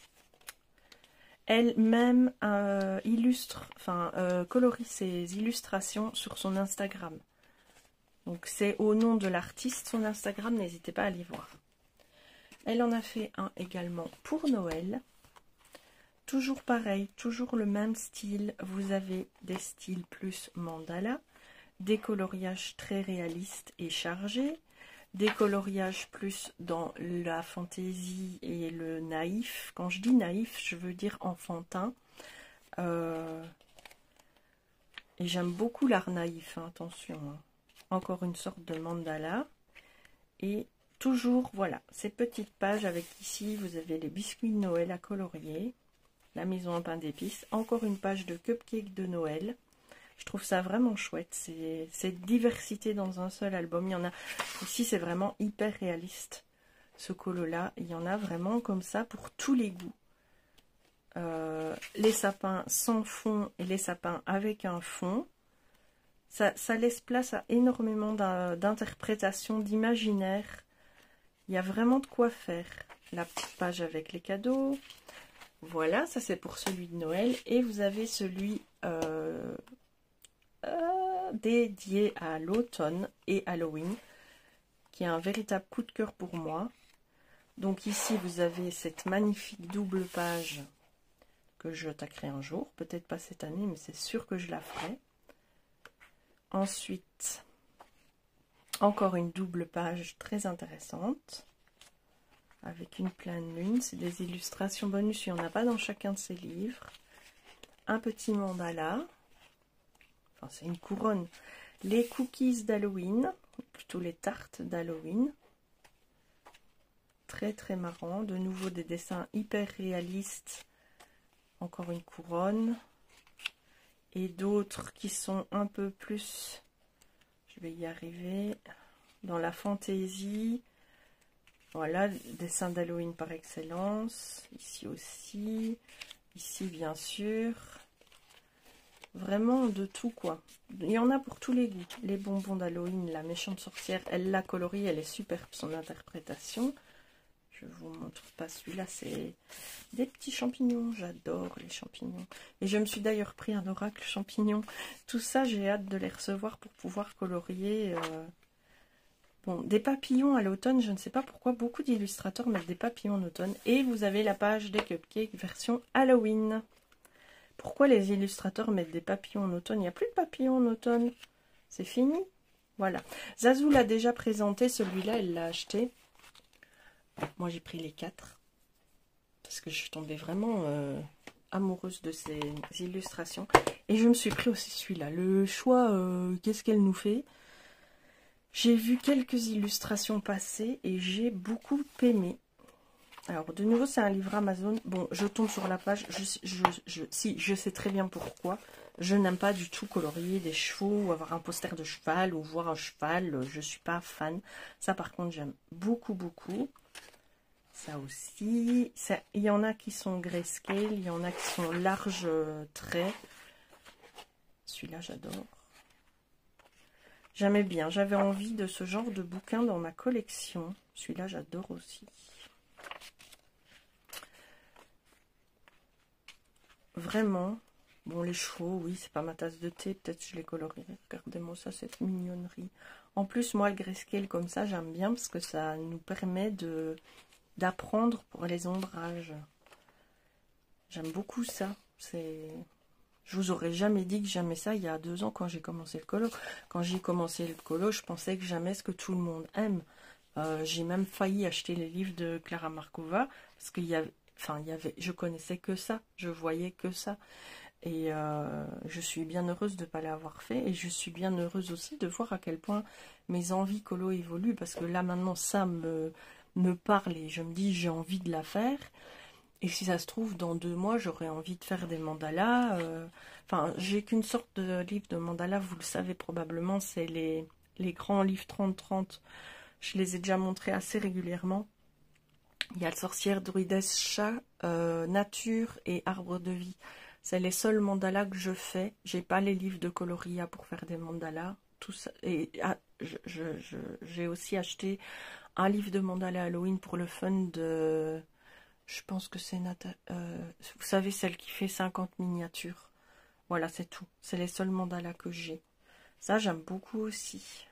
Elle-même euh, illustre, enfin, euh, colorie ses illustrations sur son Instagram. Donc, c'est au nom de l'artiste, son Instagram, n'hésitez pas à aller voir. Elle en a fait un également pour Noël. Toujours pareil, toujours le même style. Vous avez des styles plus mandala, des coloriages très réalistes et chargés, des coloriages plus dans la fantaisie et le naïf. Quand je dis naïf, je veux dire enfantin. Euh, et j'aime beaucoup l'art naïf, hein, attention. Hein. Encore une sorte de mandala. Et toujours, voilà, ces petites pages avec ici, vous avez les biscuits de Noël à colorier, la maison en pain d'épices, encore une page de cupcake de Noël. Je trouve ça vraiment chouette, c'est cette diversité dans un seul album. Il y en a, ici c'est vraiment hyper réaliste, ce colo-là. Il y en a vraiment comme ça pour tous les goûts. Euh, les sapins sans fond et les sapins avec un fond. Ça, ça laisse place à énormément d'interprétations, d'imaginaire. Il y a vraiment de quoi faire. La petite page avec les cadeaux. Voilà, ça c'est pour celui de Noël. Et vous avez celui euh, euh, dédié à l'automne et Halloween, qui est un véritable coup de cœur pour moi. Donc ici, vous avez cette magnifique double page que je taclerai un jour. Peut-être pas cette année, mais c'est sûr que je la ferai. Ensuite, encore une double page très intéressante. Avec une pleine lune, c'est des illustrations bonus, il n'y en a pas dans chacun de ces livres. Un petit mandala, enfin c'est une couronne. Les cookies d'Halloween, plutôt les tartes d'Halloween. Très très marrant, de nouveau des dessins hyper réalistes. Encore une couronne. Et d'autres qui sont un peu plus, je vais y arriver, dans la fantaisie. Voilà, dessin d'Halloween par excellence. Ici aussi. Ici, bien sûr. Vraiment de tout, quoi. Il y en a pour tous les goûts. Les bonbons d'Halloween, la méchante sorcière, elle l'a colorie, elle est superbe, son interprétation. Je je vous montre pas celui-là, c'est des petits champignons, j'adore les champignons. Et je me suis d'ailleurs pris un oracle champignon. Tout ça, j'ai hâte de les recevoir pour pouvoir colorier. Euh... Bon, des papillons à l'automne, je ne sais pas pourquoi beaucoup d'illustrateurs mettent des papillons en automne. Et vous avez la page des cupcakes version Halloween. Pourquoi les illustrateurs mettent des papillons en automne? Il n'y a plus de papillons en automne. C'est fini. Voilà. Zazou l'a déjà présenté, celui-là, elle l'a acheté. Moi, j'ai pris les quatre. Parce que je suis tombée vraiment euh, amoureuse de ces illustrations. Et je me suis pris aussi celui-là. Le choix, euh, qu'est-ce qu'elle nous fait? J'ai vu quelques illustrations passer et j'ai beaucoup aimé. Alors, de nouveau, c'est un livre Amazon. Bon, je tombe sur la page. Je, je, je, si, je sais très bien pourquoi. Je n'aime pas du tout colorier des chevaux ou avoir un poster de cheval ou voir un cheval. Je ne suis pas fan. Ça, par contre, j'aime beaucoup, beaucoup. Ça aussi. Ça, il y en a qui sont grayscale. Il y en a qui sont larges traits. Celui-là, j'adore. J'aimais bien. J'avais envie de ce genre de bouquin dans ma collection. Celui-là, j'adore aussi. Vraiment. Bon, les chevaux, oui, c'est pas ma tasse de thé. Peut-être je les colorerai. Regardez-moi ça, cette mignonnerie. En plus, moi, le grayscale comme ça, j'aime bien parce que ça nous permet de d'apprendre pour les ombrages. J'aime beaucoup ça. C'est... Je vous aurais jamais dit que j'aimais ça il y a deux ans quand j'ai commencé le colo. Quand j'ai commencé le colo, je pensais que j'aimais ce que tout le monde aime. Euh, j'ai même failli acheter les livres de Clara Markova parce qu'il y avait, enfin, il y avait, je connaissais que ça, je voyais que ça. Et euh, je suis bien heureuse de ne pas l'avoir fait. Et je suis bien heureuse aussi de voir à quel point mes envies colo évoluent. Parce que là, maintenant, ça me, me parle et je me dis, j'ai envie de la faire. Et si ça se trouve, dans deux mois, j'aurai envie de faire des mandalas. Euh, enfin, j'ai qu'une sorte de livre de mandala, vous le savez probablement, c'est les, les grands livres trente trente. Je les ai déjà montrés assez régulièrement. Il y a le sorcière, druidesse, chat, euh, nature et arbre de vie. C'est les seuls mandalas que je fais. J'ai pas les livres de coloria pour faire des mandalas. Tout ça. Et ah, je, je, je, j'ai aussi acheté un livre de mandala Halloween pour le fun de... Je pense que c'est Nata... Euh, vous savez, celle qui fait cinquante miniatures. Voilà, c'est tout. C'est les seuls mandalas que j'ai. Ça, j'aime beaucoup aussi.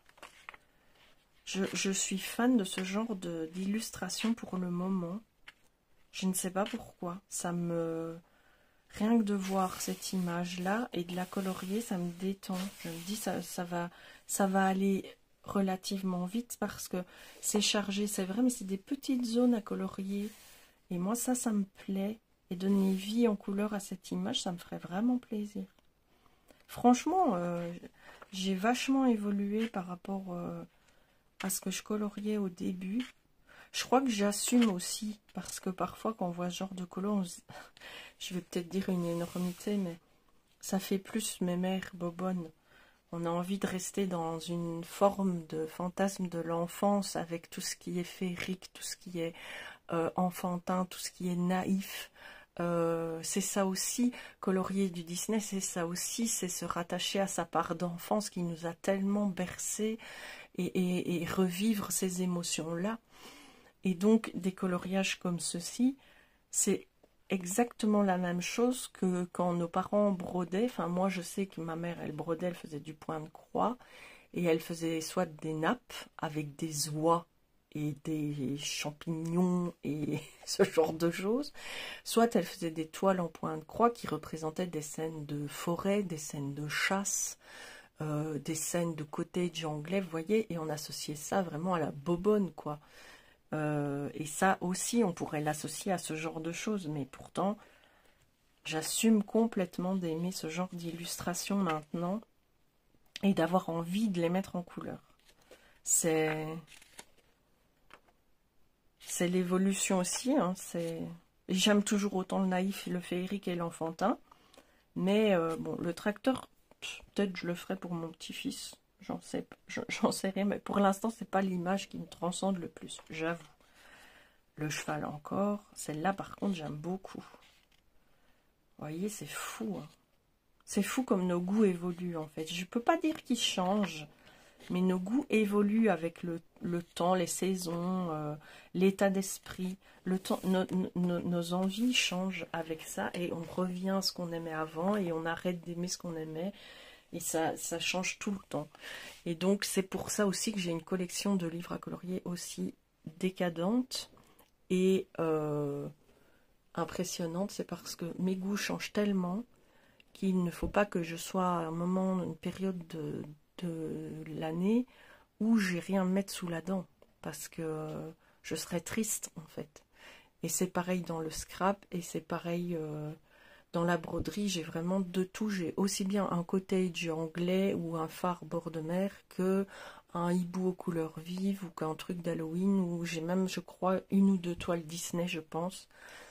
Je, je suis fan de ce genre d'illustration pour le moment. Je ne sais pas pourquoi. Ça me... Rien que de voir cette image-là et de la colorier, ça me détend. Je me dis, ça, ça, va, ça va aller relativement vite parce que c'est chargé, c'est vrai, mais c'est des petites zones à colorier. Et moi, ça, ça me plaît. Et donner vie en couleur à cette image, ça me ferait vraiment plaisir. Franchement, euh, j'ai vachement évolué par rapport euh, à ce que je coloriais au début. Je crois que j'assume aussi, parce que parfois, quand on voit ce genre de colo, on se... je vais peut-être dire une énormité, mais ça fait plus mes mères bobonnes. On a envie de rester dans une forme de fantasme de l'enfance, avec tout ce qui est féerique, tout ce qui est euh, enfantin, tout ce qui est naïf. Euh, c'est ça aussi, colorier du Disney, c'est ça aussi, c'est se rattacher à sa part d'enfance qui nous a tellement bercés et, et, et revivre ces émotions-là. Et donc, des coloriages comme ceci, c'est exactement la même chose que quand nos parents brodaient. Enfin, moi, je sais que ma mère, elle brodait, elle faisait du point de croix. Et elle faisait soit des nappes avec des oies et des champignons et ce genre de choses. Soit elle faisait des toiles en point de croix qui représentaient des scènes de forêt, des scènes de chasse, euh, des scènes de cottage anglais, vous voyez. Et on associait ça vraiment à la bobonne, quoi. Euh, et ça aussi, on pourrait l'associer à ce genre de choses. Mais pourtant, j'assume complètement d'aimer ce genre d'illustration maintenant et d'avoir envie de les mettre en couleur. C'est c'est l'évolution aussi. Hein, J'aime toujours autant le naïf, le féerique et l'enfantin. Mais euh, bon, le tracteur, peut-être je le ferai pour mon petit-fils. J'en sais, j'en sais rien, mais pour l'instant, c'est pas l'image qui me transcende le plus, j'avoue. Le cheval encore, celle-là par contre, j'aime beaucoup. Vous voyez, c'est fou. Hein. C'est fou comme nos goûts évoluent en fait. Je peux pas dire qu'ils changent, mais nos goûts évoluent avec le, le temps, les saisons, euh, l'état d'esprit. Le temps, no, no, nos envies changent avec ça et on revient à ce qu'on aimait avant et on arrête d'aimer ce qu'on aimait. Et ça, ça change tout le temps. Et donc, c'est pour ça aussi que j'ai une collection de livres à colorier aussi décadente et euh, impressionnante. C'est parce que mes goûts changent tellement qu'il ne faut pas que je sois à un moment, une période de, de l'année où j'ai rien à mettre sous la dent. Parce que euh, je serais triste, en fait. Et c'est pareil dans le scrap et c'est pareil... Euh, dans la broderie, j'ai vraiment de tout. J'ai aussi bien un cottage anglais ou un phare bord de mer que un hibou aux couleurs vives ou qu'un truc d'Halloween. Ou j'ai même, je crois, une ou deux toiles Disney, je pense.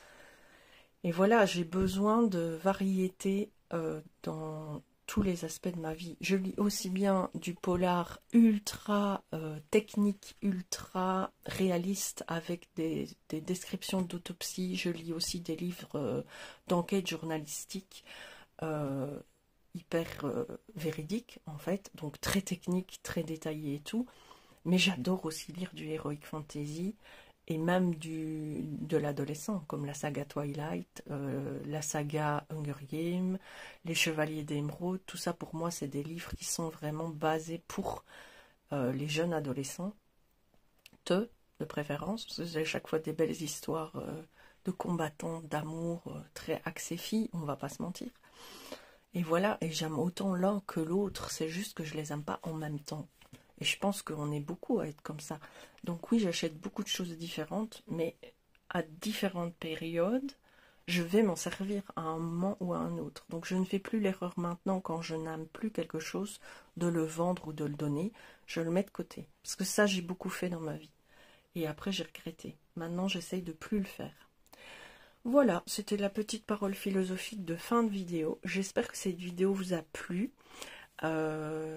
Et voilà, j'ai besoin de variété euh, dans tous les aspects de ma vie. Je lis aussi bien du polar ultra euh, technique, ultra réaliste avec des, des descriptions d'autopsie. Je lis aussi des livres euh, d'enquête journalistique euh, hyper euh, véridiques en fait, donc très technique, très détaillé et tout. Mais j'adore aussi lire du heroic fantasy et même du, de l'adolescent, comme la saga Twilight, euh, la saga Hunger Games, les Chevaliers d'Émeraude. Tout ça, pour moi, c'est des livres qui sont vraiment basés pour euh, les jeunes adolescents, de, de préférence, parce que c'est à chaque fois des belles histoires euh, de combattants, d'amour, euh, très axées filles, on va pas se mentir. Et voilà, et j'aime autant l'un que l'autre, c'est juste que je les aime pas en même temps. Et je pense qu'on est beaucoup à être comme ça. Donc oui, j'achète beaucoup de choses différentes, mais à différentes périodes, je vais m'en servir à un moment ou à un autre. Donc je ne fais plus l'erreur maintenant, quand je n'aime plus quelque chose, de le vendre ou de le donner. Je le mets de côté. Parce que ça, j'ai beaucoup fait dans ma vie. Et après, j'ai regretté. Maintenant, j'essaye de plus le faire. Voilà, c'était la petite parole philosophique de fin de vidéo. J'espère que cette vidéo vous a plu. Euh...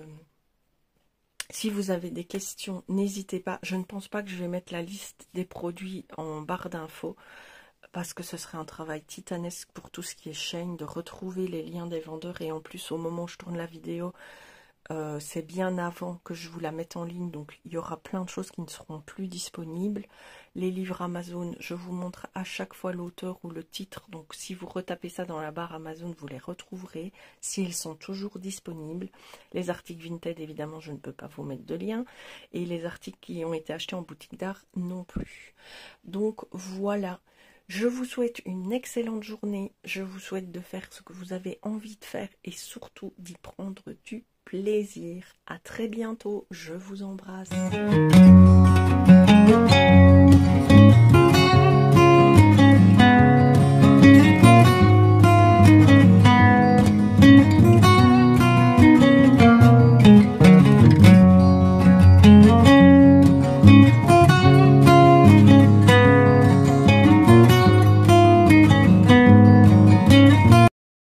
Si vous avez des questions, n'hésitez pas. Je ne pense pas que je vais mettre la liste des produits en barre d'infos parce que ce serait un travail titanesque pour tout ce qui est chaîne, de retrouver les liens des vendeurs. Et en plus, au moment où je tourne la vidéo, euh, c'est bien avant que je vous la mette en ligne. Donc, il y aura plein de choses qui ne seront plus disponibles. Les livres Amazon, je vous montre à chaque fois l'auteur ou le titre. Donc, si vous retapez ça dans la barre Amazon, vous les retrouverez s'ils sont toujours disponibles. Les articles Vinted, évidemment, je ne peux pas vous mettre de lien. Et les articles qui ont été achetés en boutique d'art, non plus. Donc, voilà. Je vous souhaite une excellente journée. Je vous souhaite de faire ce que vous avez envie de faire et surtout d'y prendre du plaisir. À très bientôt. Je vous embrasse.